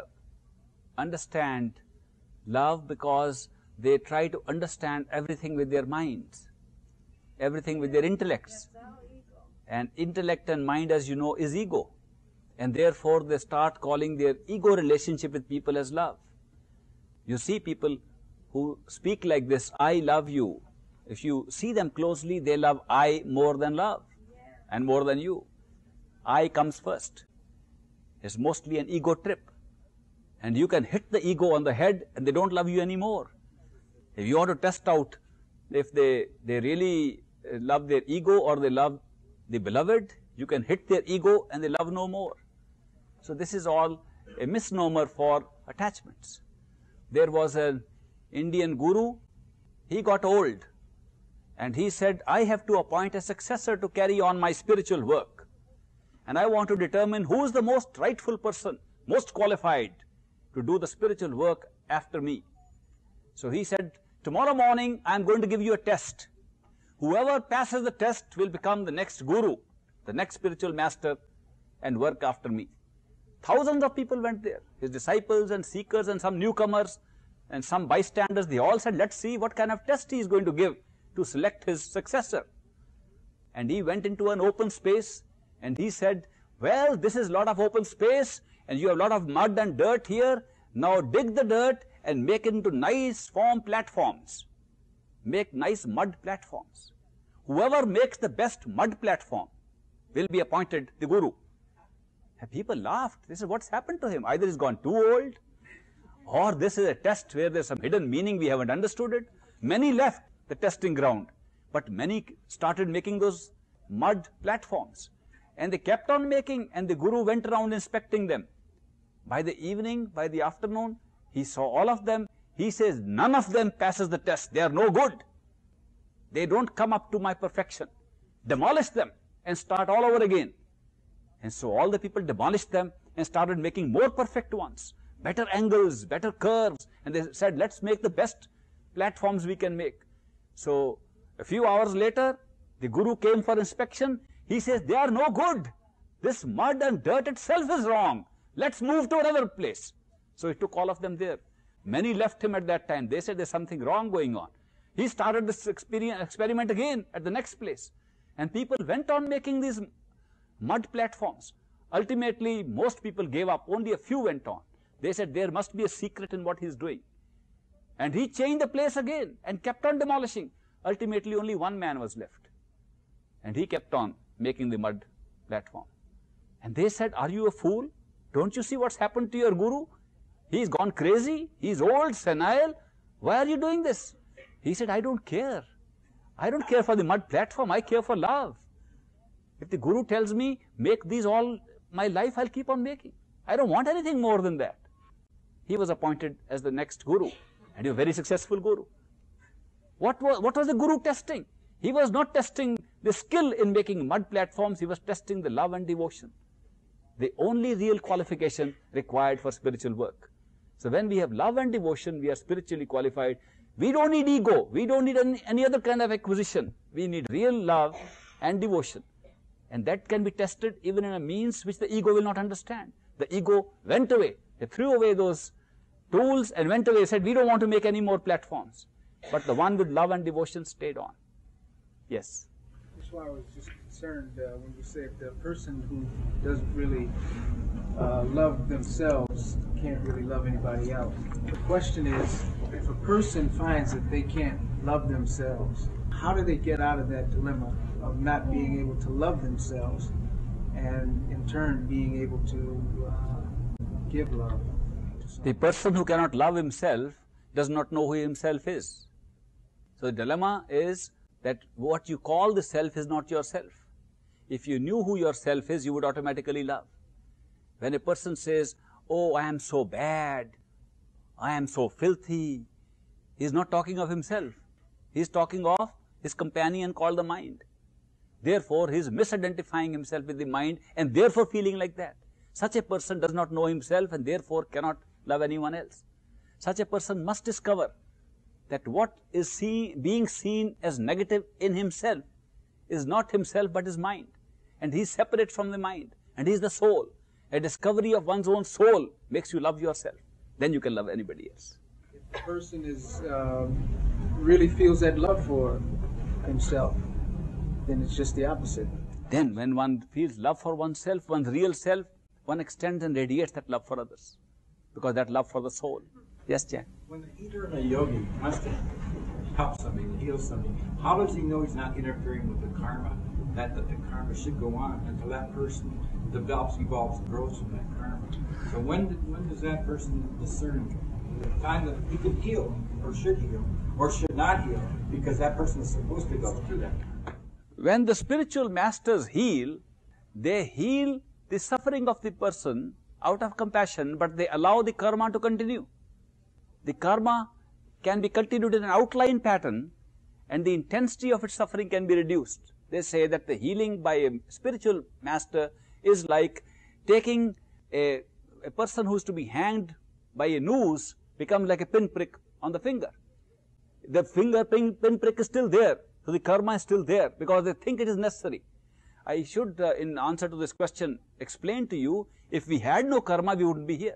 understand love because they try to understand everything with their minds, everything with their intellects. And intellect and mind, as you know, is ego. And therefore they start calling their ego relationship with people as love. You see people who speak like this, I love you. If you see them closely, they love I more than love and more than you. I comes first. It's mostly an ego trip. And you can hit the ego on the head and they don't love you anymore. If you want to test out if they really love their ego or they love the beloved, you can hit their ego and they love no more. So this is all a misnomer for attachments. There was an Indian guru, he got old and he said, I have to appoint a successor to carry on my spiritual work. And I want to determine who is the most rightful person, most qualified to do the spiritual work after me. So he said, tomorrow morning I am going to give you a test. Whoever passes the test will become the next guru, the next spiritual master, and work after me. Thousands of people went there, his disciples and seekers and some newcomers and some bystanders. They all said, let's see what kind of test he is going to give to select his successor. And he went into an open space and he said, well, this is a lot of open space and you have a lot of mud and dirt here. Now dig the dirt and make it into nice form platforms. Make nice mud platforms. Whoever makes the best mud platform will be appointed the guru. And people laughed. They said, what's happened to him? Either he's gone too old, or this is a test where there's some hidden meaning, we haven't understood it. Many left the testing ground, but many started making those mud platforms. And they kept on making, and the guru went around inspecting them. By the evening, by the afternoon, he saw all of them. He says, none of them passes the test. They are no good. They don't come up to my perfection. Demolish them and start all over again. And so all the people demolished them and started making more perfect ones, better angles, better curves. And they said, let's make the best platforms we can make. So a few hours later, the guru came for inspection. He says, they are no good. This mud and dirt itself is wrong. Let's move to another place. So he took all of them there. Many left him at that time. They said there's something wrong going on. He started this experiment again at the next place. And people went on making these mud platforms. Ultimately, most people gave up. Only a few went on. They said there must be a secret in what he's doing. And he changed the place again and kept on demolishing. Ultimately, only one man was left. And he kept on making the mud platform. And they said, are you a fool? Don't you see what's happened to your guru? He's gone crazy. He's old, senile. Why are you doing this? He said, I don't care. I don't care for the mud platform. I care for love. If the guru tells me, make these all my life, I'll keep on making. I don't want anything more than that. He was appointed as the next guru, and he was a very successful guru. What was the guru testing? He was not testing the skill in making mud platforms. He was testing the love and devotion. The only real qualification required for spiritual work. So when we have love and devotion, we are spiritually qualified. We don't need ego. We don't need any other kind of acquisition. We need real love and devotion. And that can be tested even in a means which the ego will not understand. The ego went away. They threw away those tools and went away, said, we don't want to make any more platforms. But the one with love and devotion stayed on. Yes? That's why I was just concerned when you say if the person who doesn't really love themselves can't really love anybody else. The question is, if a person finds that they can't love themselves, how do they get out of that dilemma of not being able to love themselves and in turn being able to give love? The person who cannot love himself does not know who himself is. So the dilemma is that what you call the self is not yourself. If you knew who yourself is, you would automatically love. When a person says, oh, I am so bad, I am so filthy, he is not talking of himself. He is talking of his companion called the mind. Therefore, he is misidentifying himself with the mind and therefore feeling like that. Such a person does not know himself and therefore cannot love anyone else. Such a person must discover that what is being seen as negative in himself is not himself but his mind. And he is separate from the mind and he is the soul. A discovery of one's own soul makes you love yourself. Then you can love anybody else. If the person is really feels that love for himself, then it's just the opposite. Then when one feels love for oneself, one's real self, one extends and radiates that love for others. Because that love for the soul. Yes, Jack? When a healer and a yogi wants to help somebody, to heal somebody, how does he know he's not interfering with the karma? That the karma should go on until that person develops, evolves, and grows from that karma. So when does that person discern the time that he can heal, or should not heal, because that person is supposed to go through that? When the spiritual masters heal, they heal the suffering of the person out of compassion, but they allow the karma to continue. The karma can be continued in an outline pattern and the intensity of its suffering can be reduced. They say that the healing by a spiritual master is like taking a person who is to be hanged by a noose becomes like a pinprick on the finger. The finger pinprick is still there, so the karma is still there because they think it is necessary. I should, in answer to this question, explain to you, if we had no karma, we wouldn't be here.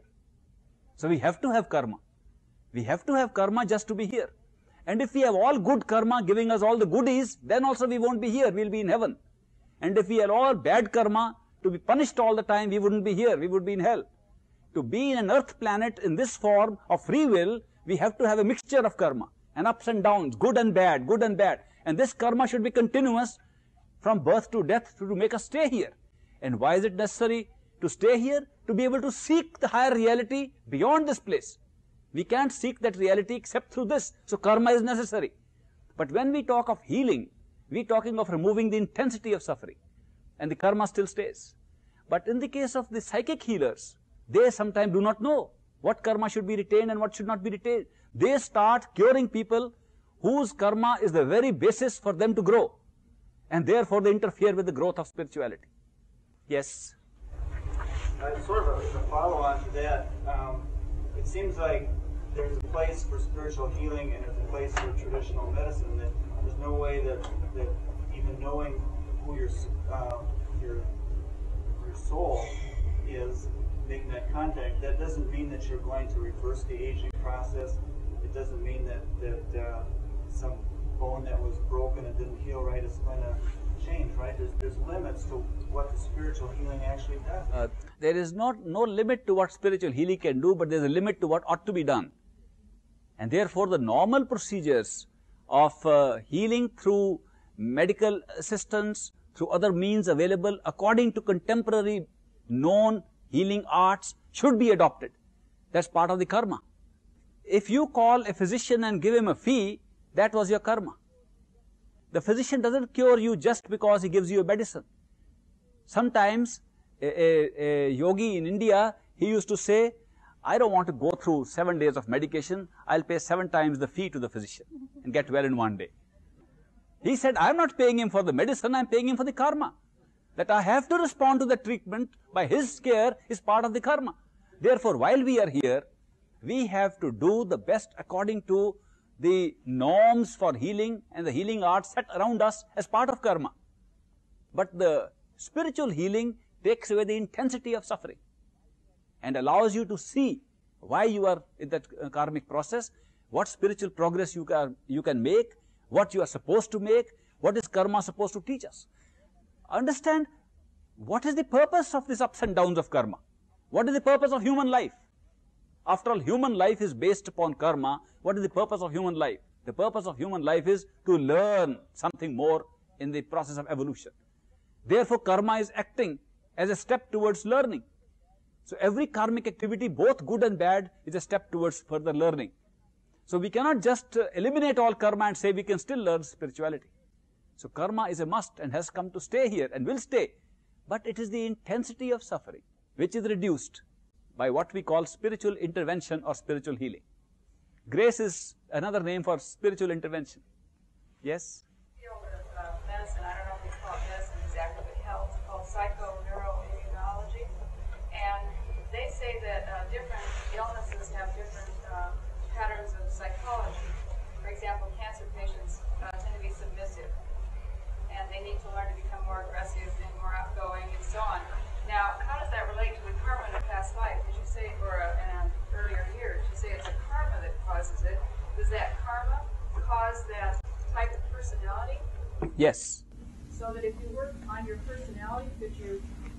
So we have to have karma. We have to have karma just to be here. And if we have all good karma giving us all the goodies, then also we won't be here, we'll be in heaven. And if we have all bad karma to be punished all the time, we wouldn't be here, we would be in hell. To be in an earth planet in this form of free will, we have to have a mixture of karma, and ups and downs, good and bad, good and bad. And this karma should be continuous from birth to death to make us stay here. And why is it necessary to stay here? To be able to seek the higher reality beyond this place. We can't seek that reality except through this. So karma is necessary. But when we talk of healing, we're talking of removing the intensity of suffering. And the karma still stays. But in the case of the psychic healers, they sometimes do not know what karma should be retained and what should not be retained. They start curing people whose karma is the very basis for them to grow. And therefore they interfere with the growth of spirituality. Yes? Sort of a follow-on to that, it seems like there's a place for spiritual healing and there's a place for traditional medicine. That there's no way that even knowing who your soul is, making that contact, that doesn't mean that you're going to reverse the aging process. It doesn't mean that some bone that was broken and didn't heal right is going to change, right? There's limits to what the spiritual healing actually does. There is no limit to what spiritual healing can do, but there's a limit to what ought to be done. And therefore the normal procedures of healing through medical assistance, through other means available according to contemporary known healing arts should be adopted. That's part of the karma. If you call a physician and give him a fee, that was your karma. The physician doesn't cure you just because he gives you a medicine. Sometimes a yogi in India, he used to say, I don't want to go through 7 days of medication, I'll pay 7 times the fee to the physician and get well in 1 day. He said, I'm not paying him for the medicine, I'm paying him for the karma. That I have to respond to the treatment by his care is part of the karma. Therefore, while we are here, we have to do the best according to the norms for healing and the healing arts set around us as part of karma. But the spiritual healing takes away the intensity of suffering and allows you to see why you are in that karmic process, what spiritual progress you can make, what you are supposed to make, what is karma supposed to teach us. Understand what is the purpose of these ups and downs of karma. What is the purpose of human life? After all, human life is based upon karma. What is the purpose of human life? The purpose of human life is to learn something more in the process of evolution. Therefore, karma is acting as a step towards learning. So every karmic activity, both good and bad, is a step towards further learning. So we cannot just eliminate all karma and say we can still learn spirituality. So karma is a must and has come to stay here and will stay. But it is the intensity of suffering which is reduced by what we call spiritual intervention or spiritual healing. Grace is another name for spiritual intervention. Yes? Field of medicine, I don't know if we call it medicine exactly, but health, called psychoneuroimmunology. And they say that different illnesses have different patterns of psychology. For example, cancer patients tend to be submissive, and they need to learn to become more aggressive and more outgoing and so on. Now, how does that relate to the karma in a past life? Did you say, or in an earlier year, did you say it's a karma that causes it? Does that karma cause that type of personality? Yes. So that if you work on your personality, could you,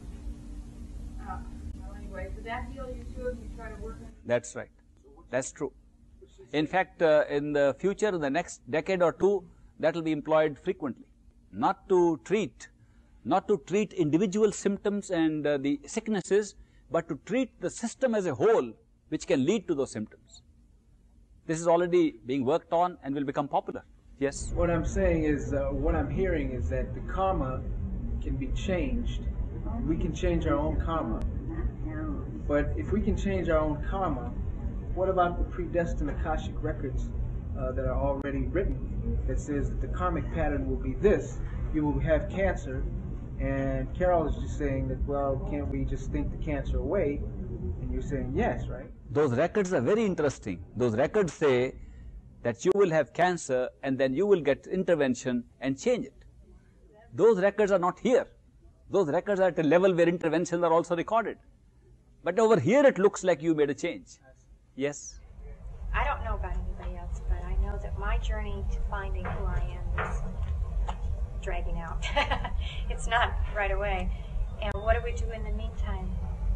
well, anyway, would that heal you too if you try to work on it? That's right. That's true. In fact, in the future, in the next decade or two, that will be employed frequently. Not to treat individual symptoms and the sicknesses, but to treat the system as a whole, which can lead to those symptoms. This is already being worked on and will become popular. Yes? What I'm saying is, what I'm hearing is that the karma can be changed. We can change our own karma. But if we can change our own karma, what about the predestined Akashic records that are already written that says that the karmic pattern will be this? You will have cancer, and Carol is just saying that, well, can't we just think the cancer away? And you're saying yes, right? Those records are very interesting. Those records say that you will have cancer and then you will get intervention and change it. Those records are not here. Those records are at a level where interventions are also recorded. But over here it looks like you made a change. Yes? I don't know about anybody else, but I know that my journey to finding who I am is dragging out. It's not right away. And what do we do in the meantime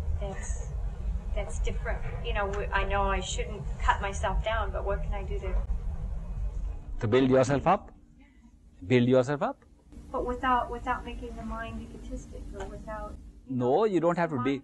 that's different? You know, I know I shouldn't cut myself down, but what can I do to build yourself up? Build yourself up. But without making the mind egotistic, or without... No, you don't have to be...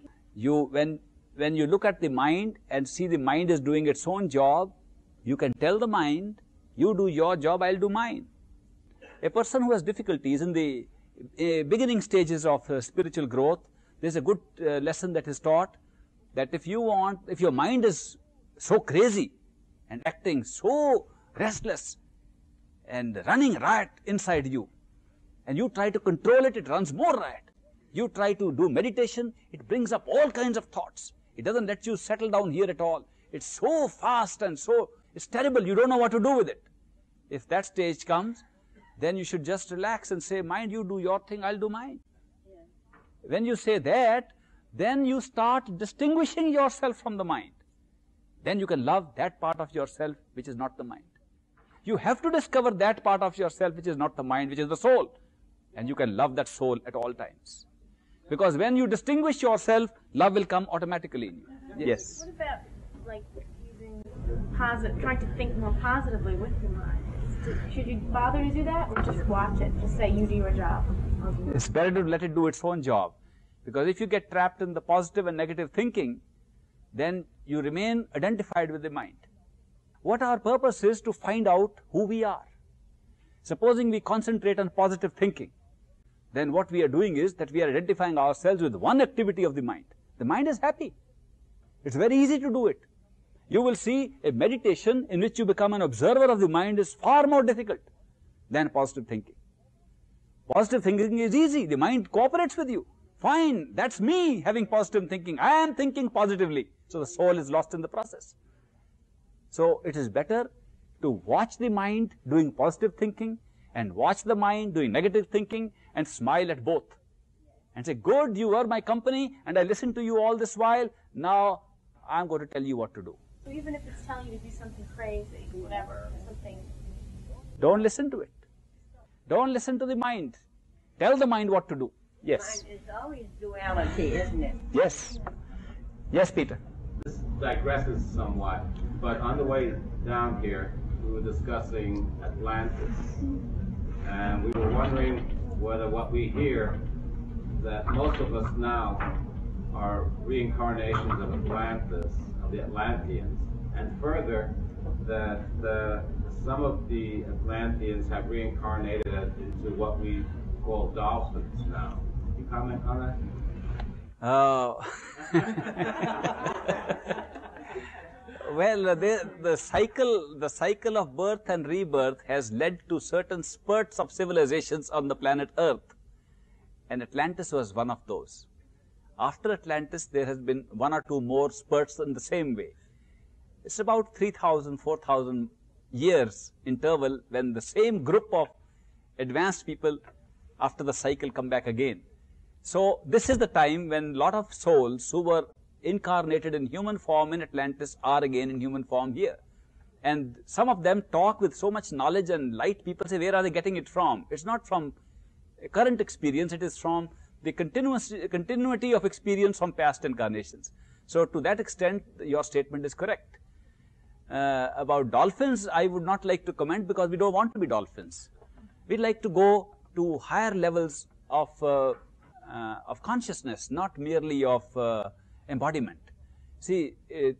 When you look at the mind and see the mind is doing its own job, you can tell the mind, you do your job, I'll do mine. A person who has difficulties in the beginning stages of spiritual growth, there's a good lesson that is taught, that if your mind is so crazy and acting so restless and running riot inside you, and you try to control it, it runs more riot. You try to do meditation, it brings up all kinds of thoughts. It doesn't let you settle down here at all. It's so fast and it's terrible, you don't know what to do with it. If that stage comes, then you should just relax and say, mind, you do your thing, I'll do mine. Yeah. When you say that, then you start distinguishing yourself from the mind. Then you can love that part of yourself which is not the mind. You have to discover that part of yourself which is not the mind, which is the soul. And you can love that soul at all times. Because when you distinguish yourself, love will come automatically in you. Yes? What about, like, using trying to think more positively with your mind? Should you bother to do that, or just watch it? Just say, you do your job. It's better to let it do its own job. Because if you get trapped in the positive and negative thinking, then you remain identified with the mind. What our purpose is to find out who we are. Supposing we concentrate on positive thinking, then what we are doing is that we are identifying ourselves with one activity of the mind. The mind is happy. It's very easy to do it. You will see a meditation in which you become an observer of the mind is far more difficult than positive thinking. Positive thinking is easy. The mind cooperates with you. Fine, that's me having positive thinking. I am thinking positively. So the soul is lost in the process. So it is better to watch the mind doing positive thinking and watch the mind doing negative thinking and smile at both. And say, good, you were my company and I listened to you all this while. Now I'm going to tell you what to do. So even if it's telling you to do something crazy, whatever, something... Don't listen to it. Don't listen to the mind. Tell the mind what to do. Yes. Mind is always duality, isn't it? Yes. Yes, Peter. This digresses somewhat, but on the way down here, we were discussing Atlantis, and we were wondering whether what we hear, that most of us now are reincarnations of Atlantis, of the Atlanteans, and further, that the some of the Atlanteans have reincarnated into what we call dolphins now. Can you comment on that? Well, the cycle of birth and rebirth has led to certain spurts of civilizations on the planet Earth, and Atlantis was one of those. After Atlantis, there has been one or two more spurts in the same way. It's about 3,000, 4,000 years interval when the same group of advanced people after the cycle come back again. So this is the time when a lot of souls who were incarnated in human form in Atlantis are again in human form here. And some of them talk with so much knowledge and light, people say, where are they getting it from? It's not from current experience, it is from the continuity of experience from past incarnations. So to that extent, your statement is correct. About dolphins, I would not like to comment because we don't want to be dolphins. We'd like to go to higher levels of consciousness, not merely of embodiment. See,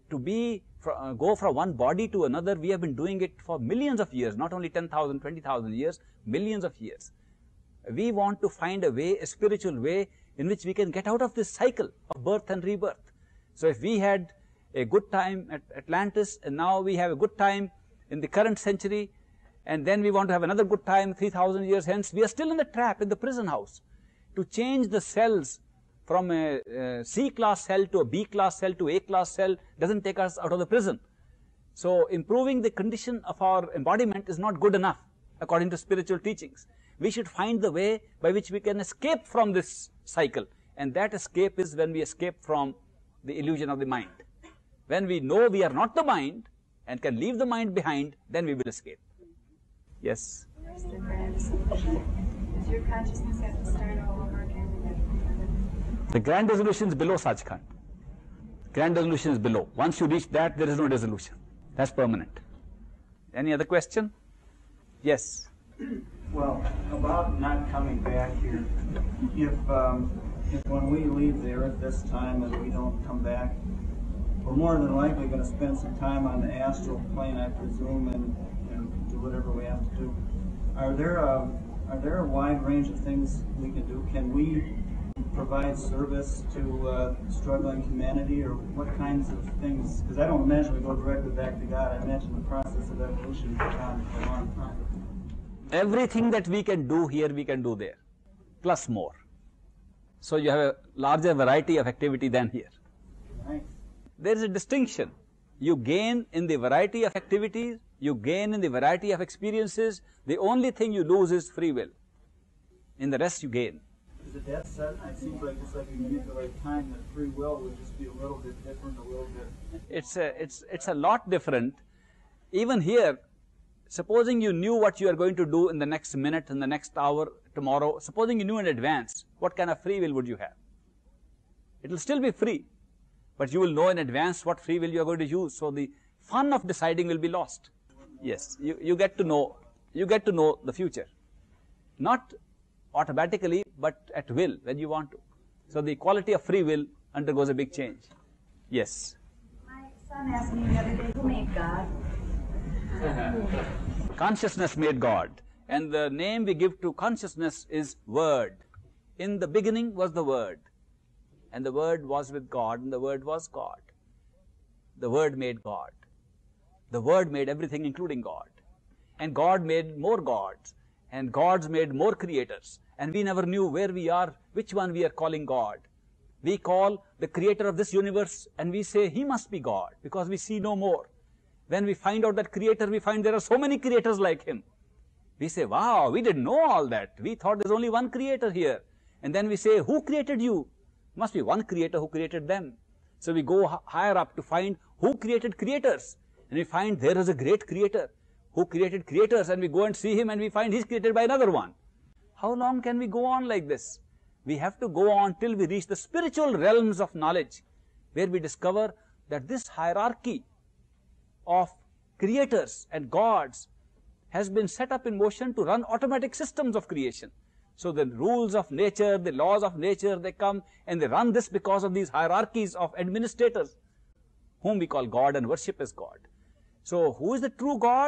go from one body to another, we have been doing it for millions of years, not only 10,000, 20,000 years, millions of years. We want to find a way, a spiritual way, in which we can get out of this cycle of birth and rebirth. So if we had a good time at Atlantis, and now we have a good time in the current century, and then we want to have another good time 3,000 years hence, we are still in the trap, in the prison house. To change the cells from a C-class cell to a B-class cell to A-class cell doesn't take us out of the prison. So improving the condition of our embodiment is not good enough, according to spiritual teachings. We should find the way by which we can escape from this cycle, and that escape is when we escape from the illusion of the mind. When we know we are not the mind and can leave the mind behind, then we will escape. Yes? Where's the grand solution? Does your consciousness have to start all over again? The grand dissolution is below Sachkhand. Grand dissolution is below. Once you reach that, there is no dissolution. That's permanent. Any other question? Yes? Well, about not coming back here, if when we leave the earth this time and we don't come back, we're more than likely going to spend some time on the astral plane, I presume, and do whatever we have to do. Are there a wide range of things we can do? Can we provide service to struggling humanity, or what kinds of things? Because I don't imagine we go directly back to God. I imagine the process of evolution goes on for a long time. Everything that we can do here, we can do there, plus more. So you have a larger variety of activity than here. Nice. There is a distinction. You gain in the variety of activities, you gain in the variety of experiences. The only thing you lose is free will. In the rest you gain. Is it that sudden? It seems like just like you manipulate time, that free will would just be a little bit different, a little bit. It's a lot different. Even here, supposing you knew what you are going to do in the next minute, in the next hour, tomorrow, supposing you knew in advance, what kind of free will would you have? It will still be free, but you will know in advance what free will you are going to use. So the fun of deciding will be lost. Yes, you get to know the future. Not automatically, but at will, when you want to. So the quality of free will undergoes a big change. Yes? My son asked me the other day, who made God? Consciousness made God, and the name we give to consciousness is Word. In the beginning was the Word, and the Word was with God, and the Word was God. The Word made God. The Word made everything including God. And God made more gods, and gods made more creators, and we never knew where we are, which one we are calling God. We call the creator of this universe, and we say he must be God, because we see no more. When we find out that creator, we find there are so many creators like him. We say, wow, we didn't know all that. We thought there's only one creator here. And then we say, who created you? Must be one creator who created them. So we go higher up to find who created creators. And we find there is a great creator who created creators, and we go and see him and we find he's created by another one. How long can we go on like this? We have to go on till we reach the spiritual realms of knowledge, where we discover that this hierarchy of creators and gods has been set up in motion to run automatic systems of creation. So the rules of nature, the laws of nature, they come and they run this because of these hierarchies of administrators, whom we call God and worship as God. So who is the true God?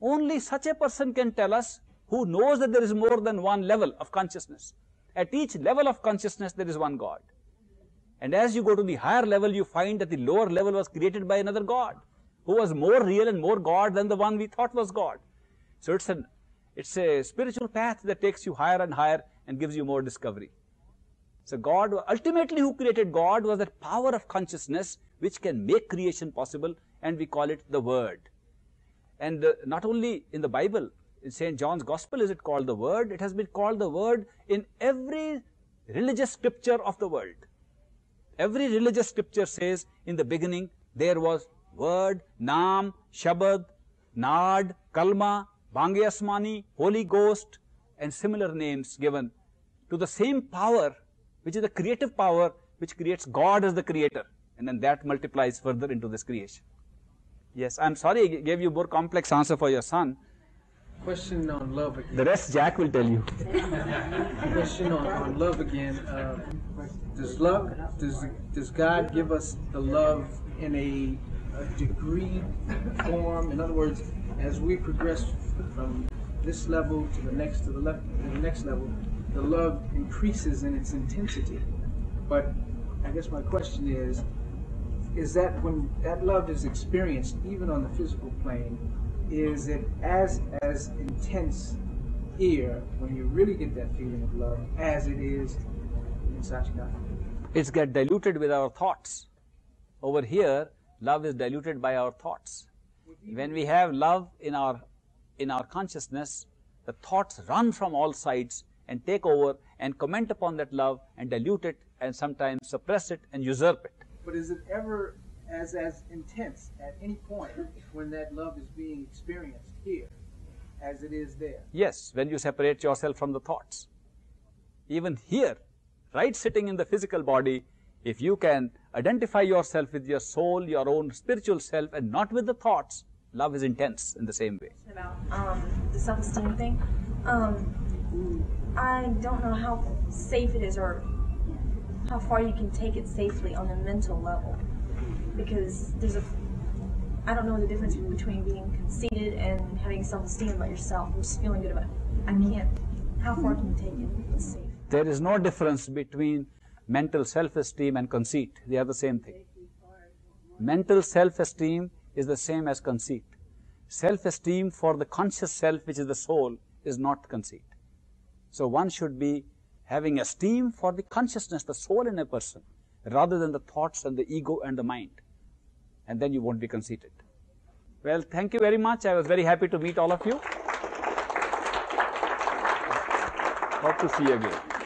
Only such a person can tell us who knows that there is more than one level of consciousness. At each level of consciousness, there is one God. And as you go to the higher level, you find that the lower level was created by another God, who was more real and more God than the one we thought was God. So it's a spiritual path that takes you higher and higher and gives you more discovery. So God, ultimately who created God was that power of consciousness which can make creation possible, and we call it the Word. And not only in the Bible, in St. John's Gospel is it called the Word, it has been called the Word in every religious scripture of the world. Every religious scripture says, in the beginning there was Word, Naam, Shabad, Naad, Kalma, Bange Asmani, Holy Ghost, and similar names given to the same power, which is the creative power which creates God as the creator, and then that multiplies further into this creation. Yes, I'm sorry I gave you more complex answer for your son. Question on love again. The rest Jack will tell you. Question on love again. Does God give us the love in a degree form? In other words, as we progress from this level to the next level, the love increases in its intensity. But I guess my question is that when that love is experienced, even on the physical plane, is it as intense here when you really get that feeling of love as it is in Satchidanand? It's get diluted with our thoughts. Over here, love is diluted by our thoughts. When we have love in our consciousness, the thoughts run from all sides and take over and comment upon that love and dilute it and sometimes suppress it and usurp it. But is it ever as intense at any point when that love is being experienced here as it is there? Yes, when you separate yourself from the thoughts. Even here, right sitting in the physical body, if you can identify yourself with your soul, your own spiritual self, and not with the thoughts, love is intense in the same way. About the self-esteem thing. I don't know how safe it is or how far you can take it safely on the mental level, because I don't know the difference between being conceited and having self-esteem about yourself and just feeling good about it. I can't. How far can you take it safe? There is no difference between mental self-esteem and conceit. They are the same thing. Mental self-esteem is the same as conceit. Self-esteem for the conscious self, which is the soul, is not conceit. So one should be having esteem for the consciousness, the soul in a person, rather than the thoughts and the ego and the mind. And then you won't be conceited. Well, thank you very much. I was very happy to meet all of you. Hope to see you again.